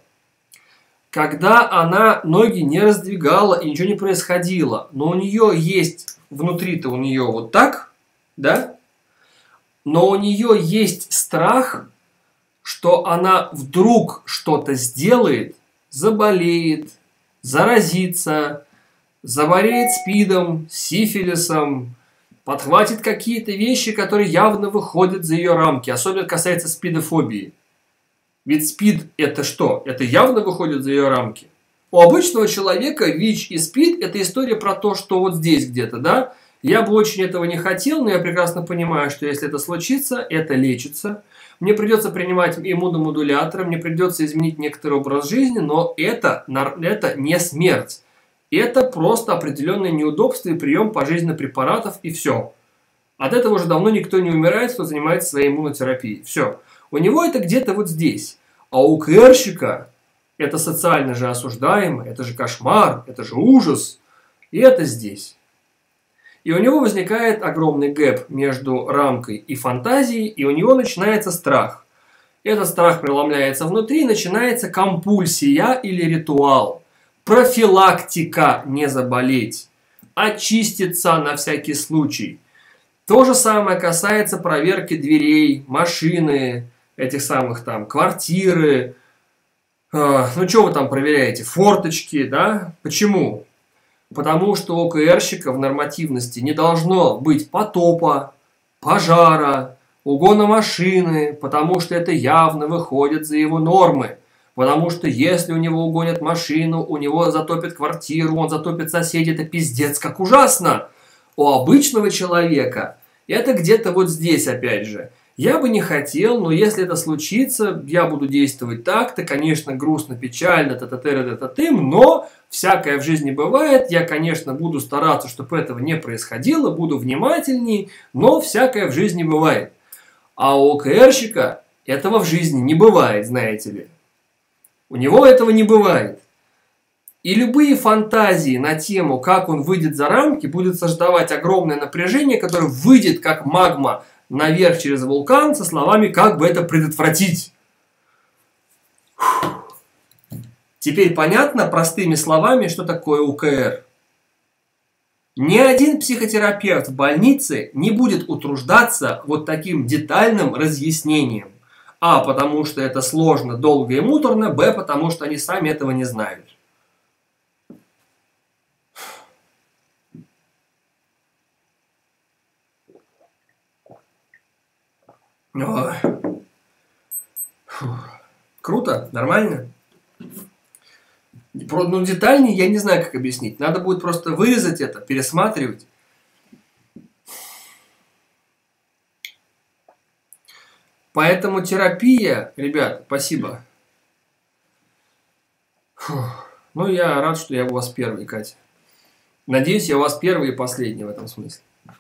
когда она ноги не раздвигала и ничего не происходило, но у нее есть, внутри-то у нее вот так, да? Но у нее есть страх, что она вдруг что-то сделает, заболеет, заразится, заболеет СПИДом, сифилисом, подхватит какие-то вещи, которые явно выходят за ее рамки. Особенно касается спидофобии. Ведь СПИД это что? Это явно выходит за ее рамки. У обычного человека ВИЧ и СПИД это история про то, что вот здесь где-то, да? Я бы очень этого не хотел, но я прекрасно понимаю, что если это случится, это лечится. Мне придется принимать иммуномодуляторы, мне придется изменить некоторый образ жизни, но это не смерть. Это просто определенное неудобство и прием пожизненных препаратов, и все. От этого уже давно никто не умирает, кто занимается своей иммунотерапией. Все. У него это где-то вот здесь. А у КРщика это социально же осуждаемо, это же кошмар, это же ужас. И это здесь. И у него возникает огромный гэп между рамкой и фантазией, и у него начинается страх. Этот страх преломляется внутри, и начинается компульсия или ритуал. Профилактика не заболеть. Очиститься на всякий случай. То же самое касается проверки дверей, машины, этих самых там квартиры. Ну, что вы там проверяете? Форточки, да? Почему? Потому что у ОКРщика в нормативности не должно быть потопа, пожара, угона машины, потому что это явно выходит за его нормы. Потому что если у него угонят машину, у него затопят квартиру, он затопит соседей, это пиздец, как ужасно. У обычного человека это где-то вот здесь опять же. Я бы не хотел, но если это случится, я буду действовать так-то, конечно, грустно, печально, та-та-та-та-та-тым, но всякое в жизни бывает, я, конечно, буду стараться, чтобы этого не происходило, буду внимательней, но всякое в жизни бывает. А у ОКРщика этого в жизни не бывает, знаете ли. У него этого не бывает. И любые фантазии на тему, как он выйдет за рамки, будет создавать огромное напряжение, которое выйдет как магма наверх через вулкан со словами «как бы это предотвратить?». Теперь понятно простыми словами, что такое УКР. Ни один психотерапевт в больнице не будет утруждаться вот таким детальным разъяснением. А, потому что это сложно, долго и муторно, Б, потому что они сами этого не знают. Круто, нормально. Ну, детальнее я не знаю, как объяснить. Надо будет просто вырезать это, пересматривать. Поэтому терапия, ребят, спасибо. Ну, я рад, что я у вас первый, Катя. Надеюсь, я у вас первый и последний в этом смысле.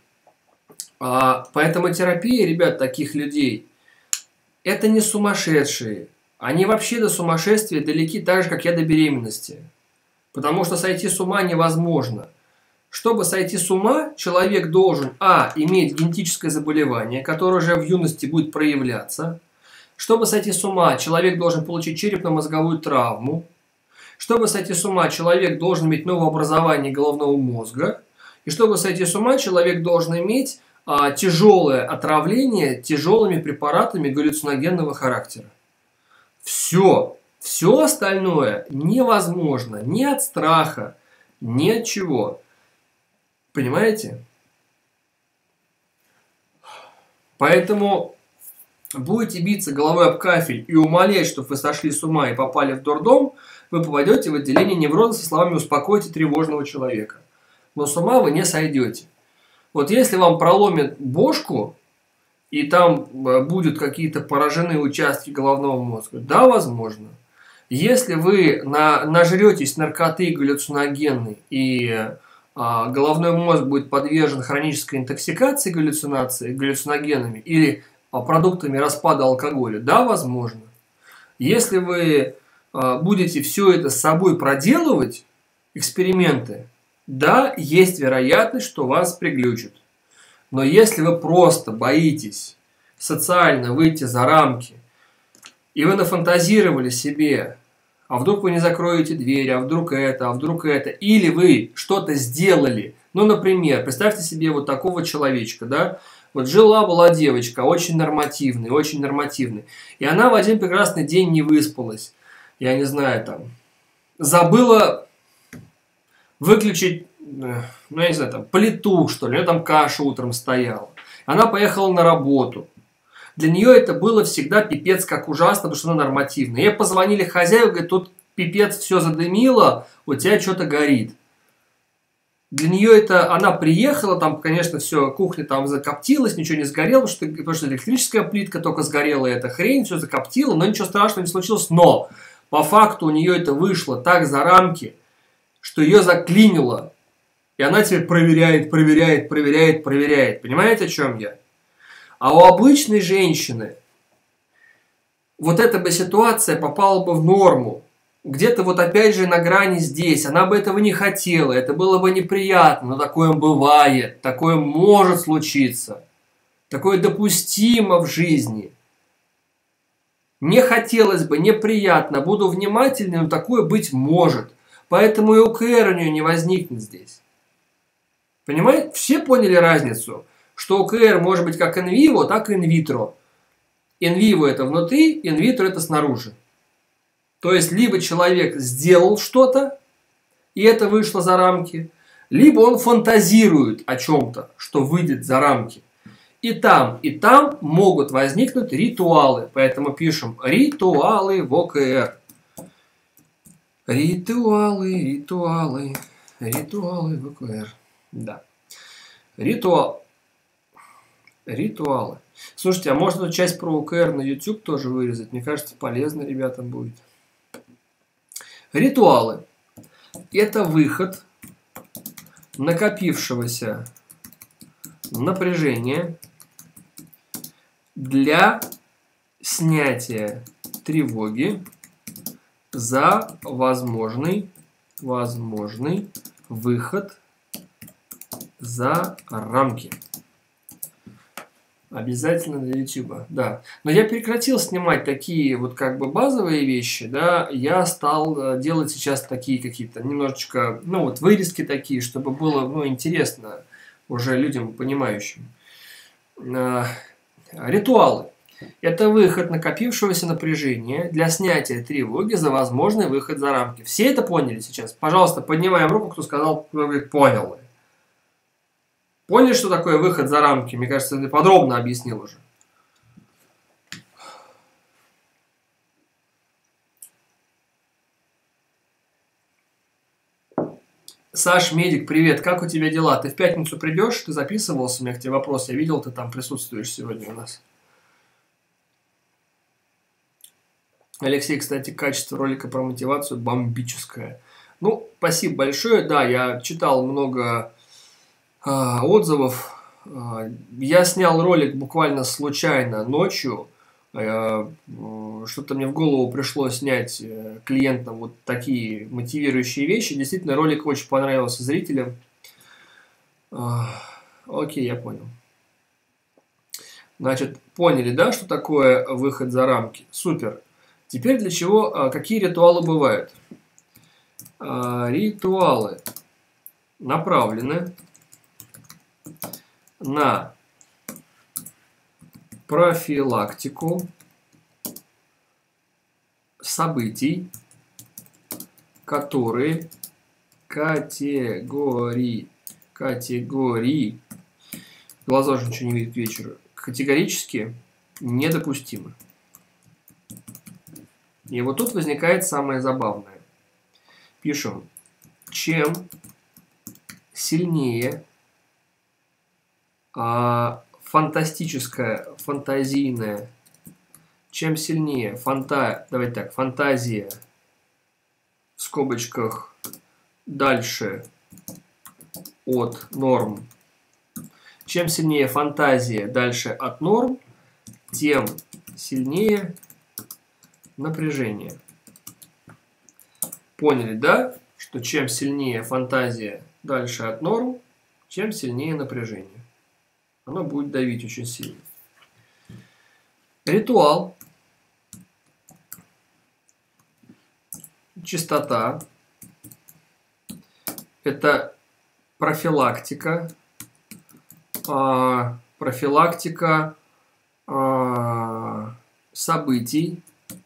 Поэтому терапия, ребят, таких людей, это не сумасшедшие. Они вообще до сумасшествия далеки так же, как я до беременности. Потому что сойти с ума невозможно. Чтобы сойти с ума, человек должен, иметь генетическое заболевание, которое уже в юности будет проявляться. Чтобы сойти с ума, человек должен получить черепно-мозговую травму. Чтобы сойти с ума, человек должен иметь новообразование головного мозга. И чтобы сойти с ума, человек должен иметь тяжелое отравление тяжелыми препаратами галлюциногенного характера. Все остальное невозможно ни от страха, ни от чего. Понимаете? Поэтому будете биться головой об кафель и умолять, чтобы вы сошли с ума и попали в дурдом, вы попадете в отделение невроза со словами «успокойте тревожного человека». Но с ума вы не сойдете. Вот если вам проломят бошку, и там будут какие-то поражены участки головного мозга, да, возможно. Если вы нажретесь наркоты галлюциногенной, и головной мозг будет подвержен хронической интоксикации галлюциногенами или продуктами распада алкоголя, да, возможно. Если вы будете все это с собой проделывать, эксперименты, да, есть вероятность, что вас приглючат. Но если вы просто боитесь социально выйти за рамки, и вы нафантазировали себе, а вдруг вы не закроете дверь, а вдруг это, или вы что-то сделали, ну, например, представьте себе вот такого человечка, да, вот жила-была девочка, очень нормативная, и она в один прекрасный день не выспалась, я не знаю, там, забыла выключить, ну, я не знаю, там, плиту, что ли, у нее там каша утром стояла. Она поехала на работу. Для нее это было всегда пипец как ужасно, потому что она нормативная. Ей позвонили хозяева, говорят, тут пипец все задымило, у тебя что-то горит. Для нее это, она приехала, там, конечно, все, кухня там закоптилась, ничего не сгорело, потому что электрическая плитка только сгорела, и эта хрень, все закоптила, но ничего страшного не случилось. Но по факту у нее это вышло так за рамки, что ее заклинило. И она теперь проверяет. Понимаете, о чем я? А у обычной женщины вот эта бы ситуация попала бы в норму. Где-то вот опять же на грани здесь. Она бы этого не хотела. Это было бы неприятно. Но такое бывает. Такое может случиться. Такое допустимо в жизни. Не хотелось бы, неприятно. Буду внимательным, но такое быть может. Поэтому и УКР у нее не возникнет здесь. Понимаете? Все поняли разницу? Что УКР может быть как инвиво, так и инвитро. Инвиво это внутри, инвитро это снаружи. То есть, либо человек сделал что-то, и это вышло за рамки, либо он фантазирует о чем-то, что выйдет за рамки. И там могут возникнуть ритуалы. Поэтому пишем ритуалы в ОКР. Ритуалы в ОКР. Да. Ритуалы. Слушайте, а можно часть про ОКР на YouTube тоже вырезать? Мне кажется, полезно ребятам будет. Ритуалы. Это выход накопившегося напряжения для снятия тревоги за возможный выход за рамки. Обязательно для YouTube, да. Но я прекратил снимать такие вот как бы базовые вещи, да. Я стал делать сейчас такие какие-то немножечко, ну вот вырезки такие, чтобы было, ну, интересно уже людям понимающим. Ритуалы. Это выход накопившегося напряжения для снятия тревоги за возможный выход за рамки. Все это поняли сейчас? Пожалуйста, поднимаем руку, кто сказал, кто говорит, понял. Поняли, что такое выход за рамки? Мне кажется, ты подробно объяснил уже. Саш, медик, привет. Как у тебя дела? Ты в пятницу придешь? Ты записывался? У меня к тебе вопрос. Я видел, ты там присутствуешь сегодня у нас. Алексей, кстати, качество ролика про мотивацию бомбическое. Ну, спасибо большое. Да, я читал много отзывов. Я снял ролик буквально случайно ночью. Что-то мне в голову пришло снять клиентам вот такие мотивирующие вещи. Действительно, ролик очень понравился зрителям. Окей, я понял. Значит, поняли, да, что такое выход за рамки? Супер. Теперь для чего, какие ритуалы бывают? Ритуалы направлены на профилактику событий, которые категории, глаза же ничего не видят к вечеру, категорически недопустимы. И вот тут возникает самое забавное. Пишем, чем сильнее фантастическая, фантазийная, чем сильнее давайте так, фантазия, в скобочках, дальше от норм, чем сильнее фантазия дальше от норм, тем сильнее напряжение. Поняли, да? Что чем сильнее фантазия дальше от норм, чем сильнее напряжение. Оно будет давить очень сильно. Ритуал. Чистота. Это профилактика. Профилактика событий,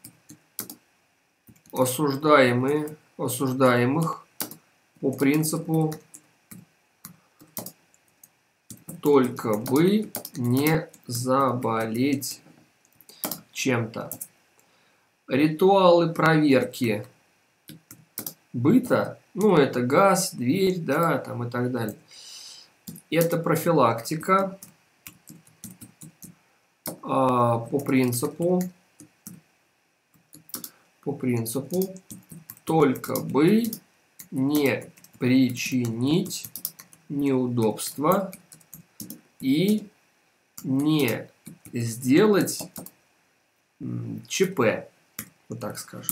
осуждаемых по принципу только бы не заболеть чем-то. Ритуалы проверки быта, ну это газ, дверь, да, там и так далее. Это профилактика по принципу только бы не причинить неудобства и не сделать ЧП, вот так скажем.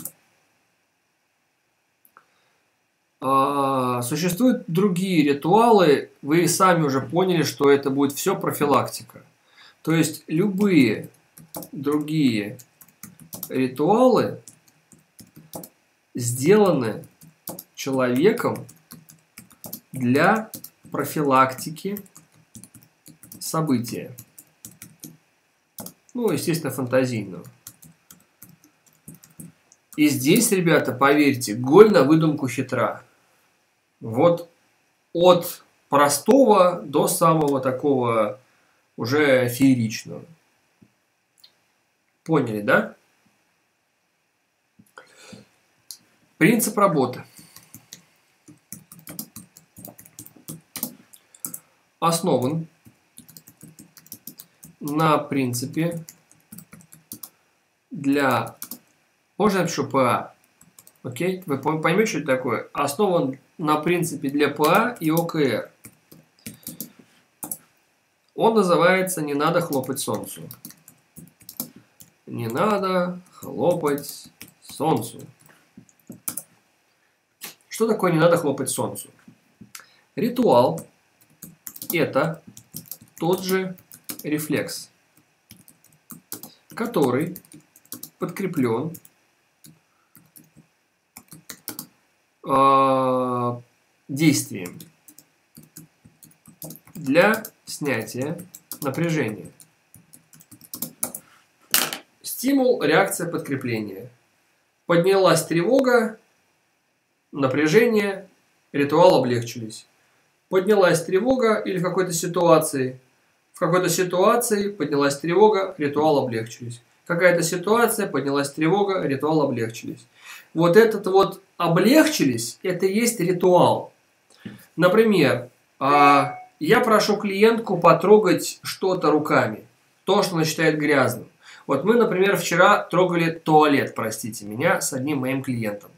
Существуют другие ритуалы, вы сами уже поняли, что это будет все профилактика. То есть любые другие ритуалы сделаны человеком для профилактики события. Ну, естественно, фантазийного. И здесь, ребята, поверьте, голь на выдумку хитра. Вот от простого до самого такого уже фееричного. Поняли, да? Принцип работы. Основан на принципе для... Можно я напишу ПА? Окей? Вы поймете, что это такое? Основан на принципе для ПА и ОКР. Он называется «Не надо хлопать солнцу». Не надо хлопать солнцу. Что такое «не надо хлопать солнцу»? Ритуал – это тот же рефлекс, который подкреплен действием для снятия напряжения. Стимул, реакция, подкрепление. Поднялась тревога, напряжение, ритуал облегчились. Поднялась тревога или в какой-то ситуации поднялась тревога, ритуал облегчились. Какая-то ситуация, поднялась тревога, ритуал облегчились. Вот этот вот облегчились, это и есть ритуал. Например, я прошу клиентку потрогать что-то руками, то, что она считает грязным. Вот мы, например, вчера трогали туалет, простите меня, с одним моим клиентом.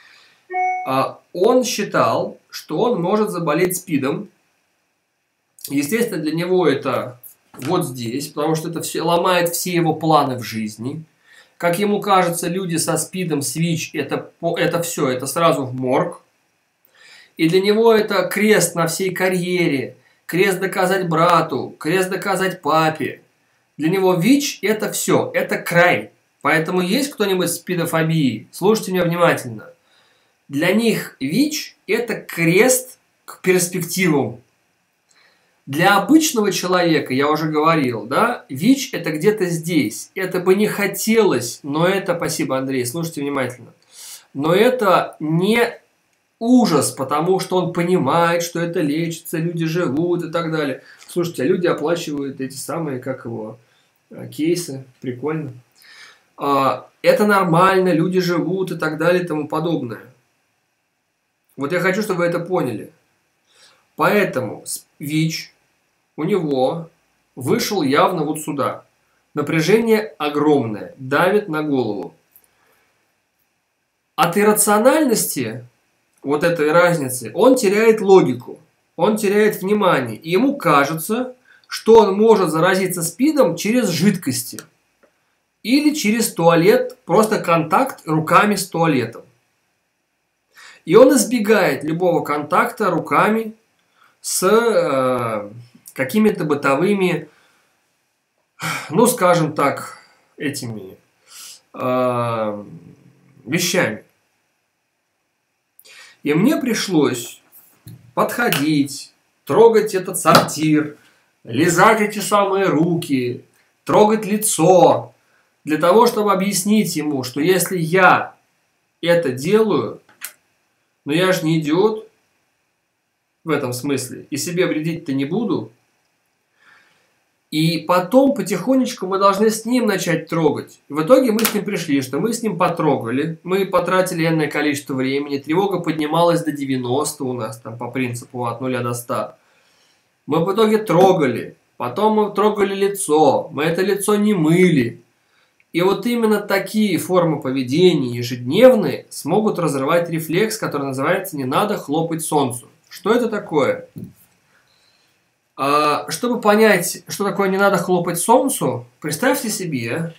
Он считал, что он может заболеть СПИДом. Естественно, для него это вот здесь, потому что это все, ломает все его планы в жизни. Как ему кажется, люди со СПИДом, с ВИЧ, это все, это сразу в морг. И для него это крест на всей карьере, крест доказать брату, крест доказать папе. Для него ВИЧ это все, это край. Поэтому есть кто-нибудь с СПИДофобией? Слушайте меня внимательно. Для них ВИЧ это крест к перспективам. Для обычного человека, я уже говорил, да, ВИЧ это где-то здесь. Это бы не хотелось, но это, спасибо, Андрей, слушайте внимательно. Но это не ужас, потому что он понимает, что это лечится, люди живут и так далее. Слушайте, а люди оплачивают эти самые, как его, кейсы, прикольно. Это нормально, люди живут и так далее и тому подобное. Вот я хочу, чтобы вы это поняли. Поэтому ВИЧ у него вышел явно вот сюда. Напряжение огромное, давит на голову. От иррациональности, вот этой разницы, он теряет логику, он теряет внимание. И ему кажется, что он может заразиться СПИДом через жидкости. Или через туалет, просто контакт руками с туалетом. И он избегает любого контакта руками с какими-то бытовыми, ну, скажем так, этими вещами. И мне пришлось подходить, трогать этот сортир, лизать эти самые руки, трогать лицо, для того, чтобы объяснить ему, что если я это делаю, но я же не идиот в этом смысле, и себе вредить-то не буду. И потом потихонечку мы должны с ним начать трогать. И в итоге мы с ним пришли, что мы с ним потрогали, мы потратили энное количество времени, тревога поднималась до 90 у нас, там по принципу от 0 до 100. Мы в итоге трогали, потом мы трогали лицо, мы это лицо не мыли. И вот именно такие формы поведения ежедневные смогут разрывать рефлекс, который называется «не надо хлопать солнцу». Что это такое? Чтобы понять, что такое «не надо хлопать солнцу», представьте себе,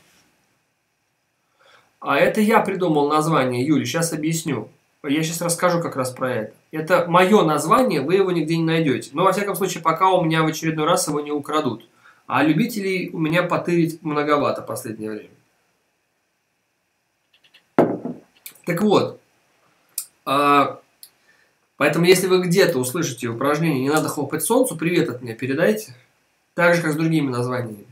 это я придумал название, Юля, сейчас объясню. Я сейчас расскажу как раз про это. Это мое название, вы его нигде не найдете. Но, во всяком случае, пока у меня в очередной раз его не украдут. А любителей у меня потырить многовато в последнее время. Так вот, поэтому если вы где-то услышите упражнение «не надо хлопать солнцу», привет от меня передайте, так же, как с другими названиями.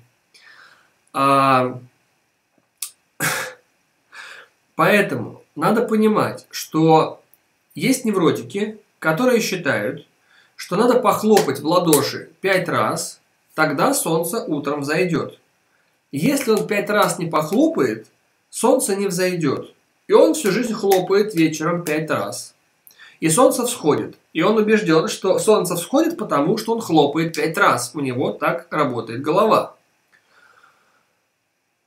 Поэтому надо понимать, что есть невротики, которые считают, что надо похлопать в ладоши 5 раз, тогда солнце утром взойдет. Если он 5 раз не похлопает, солнце не взойдет. И он всю жизнь хлопает вечером 5 раз. И солнце всходит. И он убежден, что солнце всходит, потому что он хлопает 5 раз. У него так работает голова.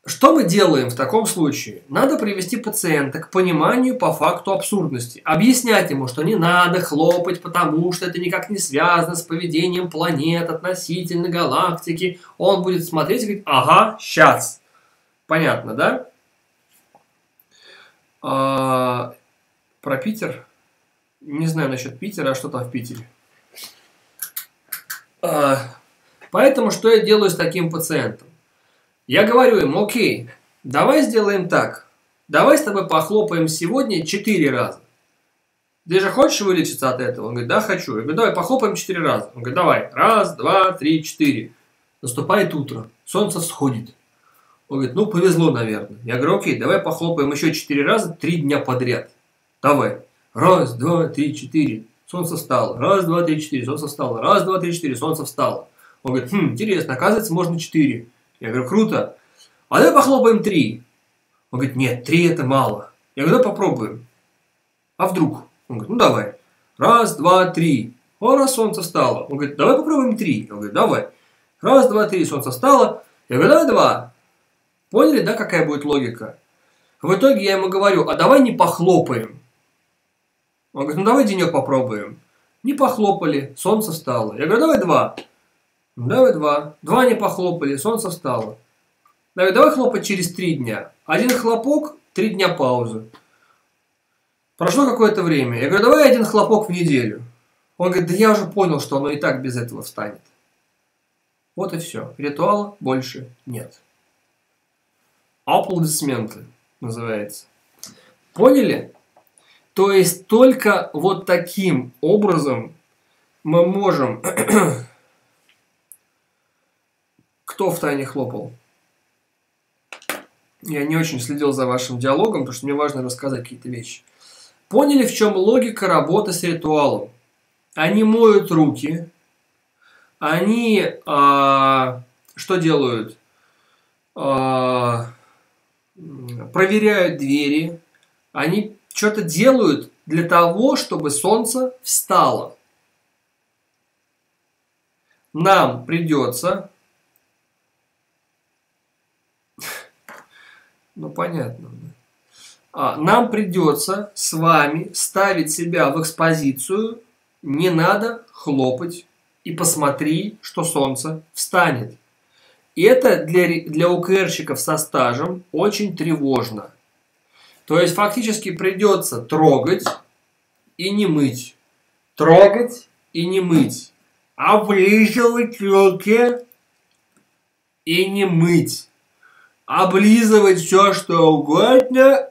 Что мы делаем в таком случае? Надо привести пациента к пониманию по факту абсурдности. Объяснять ему, что не надо хлопать, потому что это никак не связано с поведением планет относительно галактики. Он будет смотреть и говорить: ага, сейчас. Понятно, да? Про Питер? Не знаю насчет Питера, а что там в Питере. Поэтому что я делаю с таким пациентом? Я говорю ему: окей, давай сделаем так. Давай с тобой похлопаем сегодня 4 раза. Ты же хочешь вылечиться от этого? Он говорит: да, хочу. Я говорю: давай похлопаем 4 раза. Он говорит: давай. 1, 2, 3, 4. Наступает утро. Солнце всходит. Он говорит: ну, повезло, наверное. Я говорю: окей, давай похлопаем еще 4 раза 3 дня подряд. Давай. 1, 2, 3, 4. Солнце встало. 1, 2, 3, 4. Солнце встало. 1, 2, 3, 4. Солнце встало. Он говорит: интересно, оказывается, можно 4. Я говорю: круто. А давай похлопаем 3. Он говорит: нет, 3 это мало. Я говорю: давай попробуем. А вдруг? Он говорит: ну давай. 1, 2, 3. О, раз солнце встало. Он говорит: давай попробуем 3. Я говорю: давай. 1, 2, 3. Солнце встало. Я говорю: давай 2. Поняли, да, какая будет логика? В итоге я ему говорю: а давай не похлопаем. Он говорит: ну давай денек попробуем. Не похлопали, солнце встало. Я говорю: давай 2. Давай 2. 2 не похлопали, солнце встало. Давай хлопать через 3 дня. 1 хлопок, 3 дня паузы. Прошло какое-то время. Я говорю: давай 1 хлопок в неделю. Он говорит: да я уже понял, что оно и так без этого встанет. Вот и все. Ритуала больше нет. Аплодисменты называется. Поняли? То есть только вот таким образом мы можем... Кто втайне хлопал? Я не очень следил за вашим диалогом, потому что мне важно рассказать какие-то вещи. Поняли, в чем логика работы с ритуалом? Они моют руки, они что делают? Проверяют двери, они что-то делают для того, чтобы солнце встало. Нам придется... Ну, понятно. Нам придется с вами ставить себя в экспозицию. Не надо хлопать и посмотри, что солнце встанет. И это для ОКРщиков со стажем очень тревожно. То есть фактически придется трогать и не мыть. Трогать и не мыть. Облизывать руки и не мыть. Облизывать все, что угодно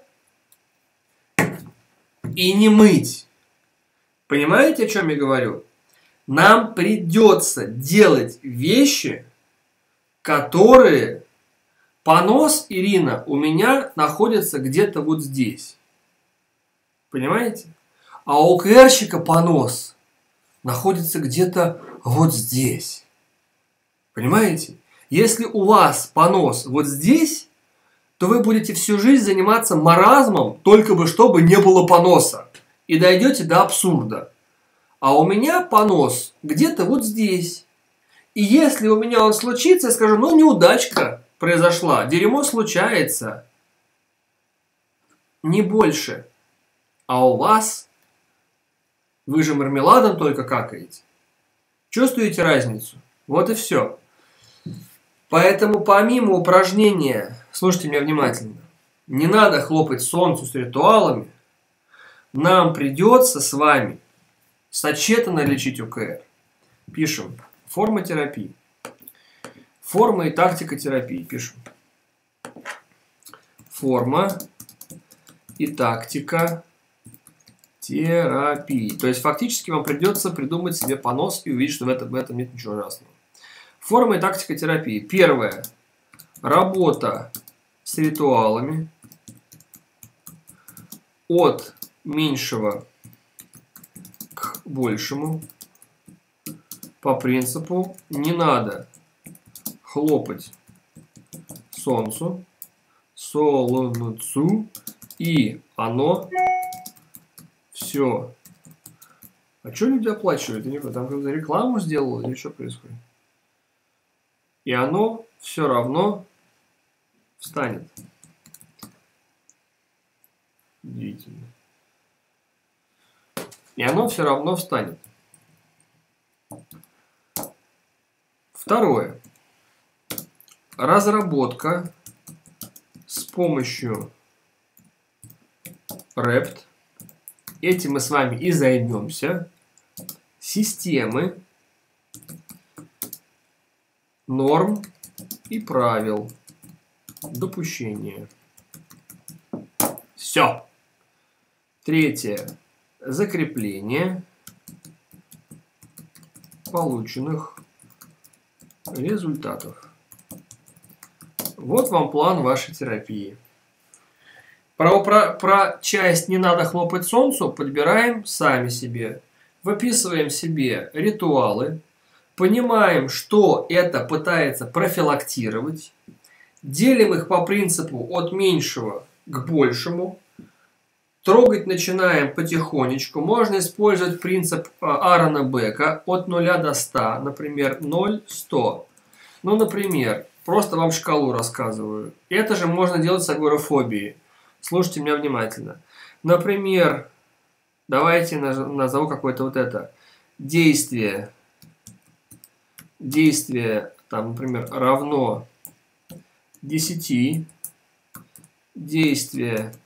и не мыть. Понимаете, о чем я говорю? Нам придется делать вещи, которые... Понос, Ирина, у меня находится где-то вот здесь. Понимаете? А у ОКРщика понос находится где-то вот здесь. Понимаете? Если у вас понос вот здесь, то вы будете всю жизнь заниматься маразмом, только бы чтобы не было поноса. И дойдете до абсурда. А у меня понос где-то вот здесь. И если у меня он случится, я скажу: ну, неудачка произошла. Дерьмо случается. Не больше. А у вас... Вы же мармеладом только какаете. Чувствуете разницу? Вот и все. Поэтому помимо упражнения, слушайте меня внимательно, не надо хлопать солнцу с ритуалами, нам придется с вами сочетанно лечить ОКР. Пишем: форма терапии. Форма и тактика терапии. Пишем: форма и тактика терапии. То есть фактически вам придется придумать себе понос и увидеть, что в этом нет ничего ужасного. Форма и тактика терапии. Первое. Работа с ритуалами от меньшего к большему. По принципу: не надо хлопать солнцу, и оно все. А что люди оплачивают? Там какую-то рекламу сделал или что происходит? И оно все равно встанет. Удивительно. И оно все равно встанет. Второе. Разработка с помощью REPT. Этим мы с вами и займемся. Системы норм и правил допущения. Все. Третье. Закрепление полученных результатов. Вот вам план вашей терапии. Про часть «не надо хлопать солнцу» подбираем сами себе. Выписываем себе ритуалы, понимаем, что это пытается профилактировать, делим их по принципу от меньшего к большему, трогать начинаем потихонечку. Можно использовать принцип Аарона Бека от 0 до 100, например, 0-100. Ну, например, просто вам шкалу рассказываю. Это же можно делать с агорафобией. Слушайте меня внимательно. Например, давайте назову какое-то вот это. Действие, там, например, равно 10. Действие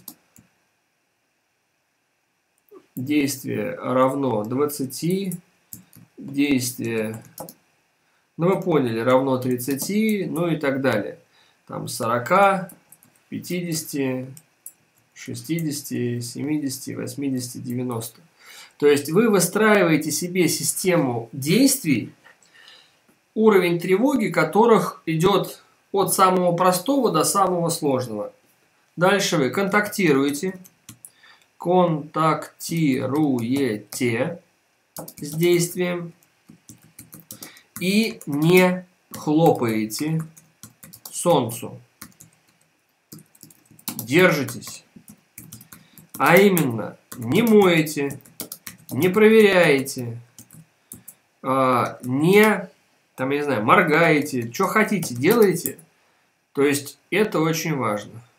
равно 20. Действие, ну вы поняли, равно 30, ну и так далее. Там 40, 50, 60, 70, 80, 90. То есть вы выстраиваете себе систему действий, уровень тревоги которых идет от самого простого до самого сложного. Дальше вы контактируете с действием и не хлопаете солнцу. Держитесь. А именно, не моете, не проверяете, не, там, я не знаю, моргаете, что хотите, делаете. То есть это очень важно.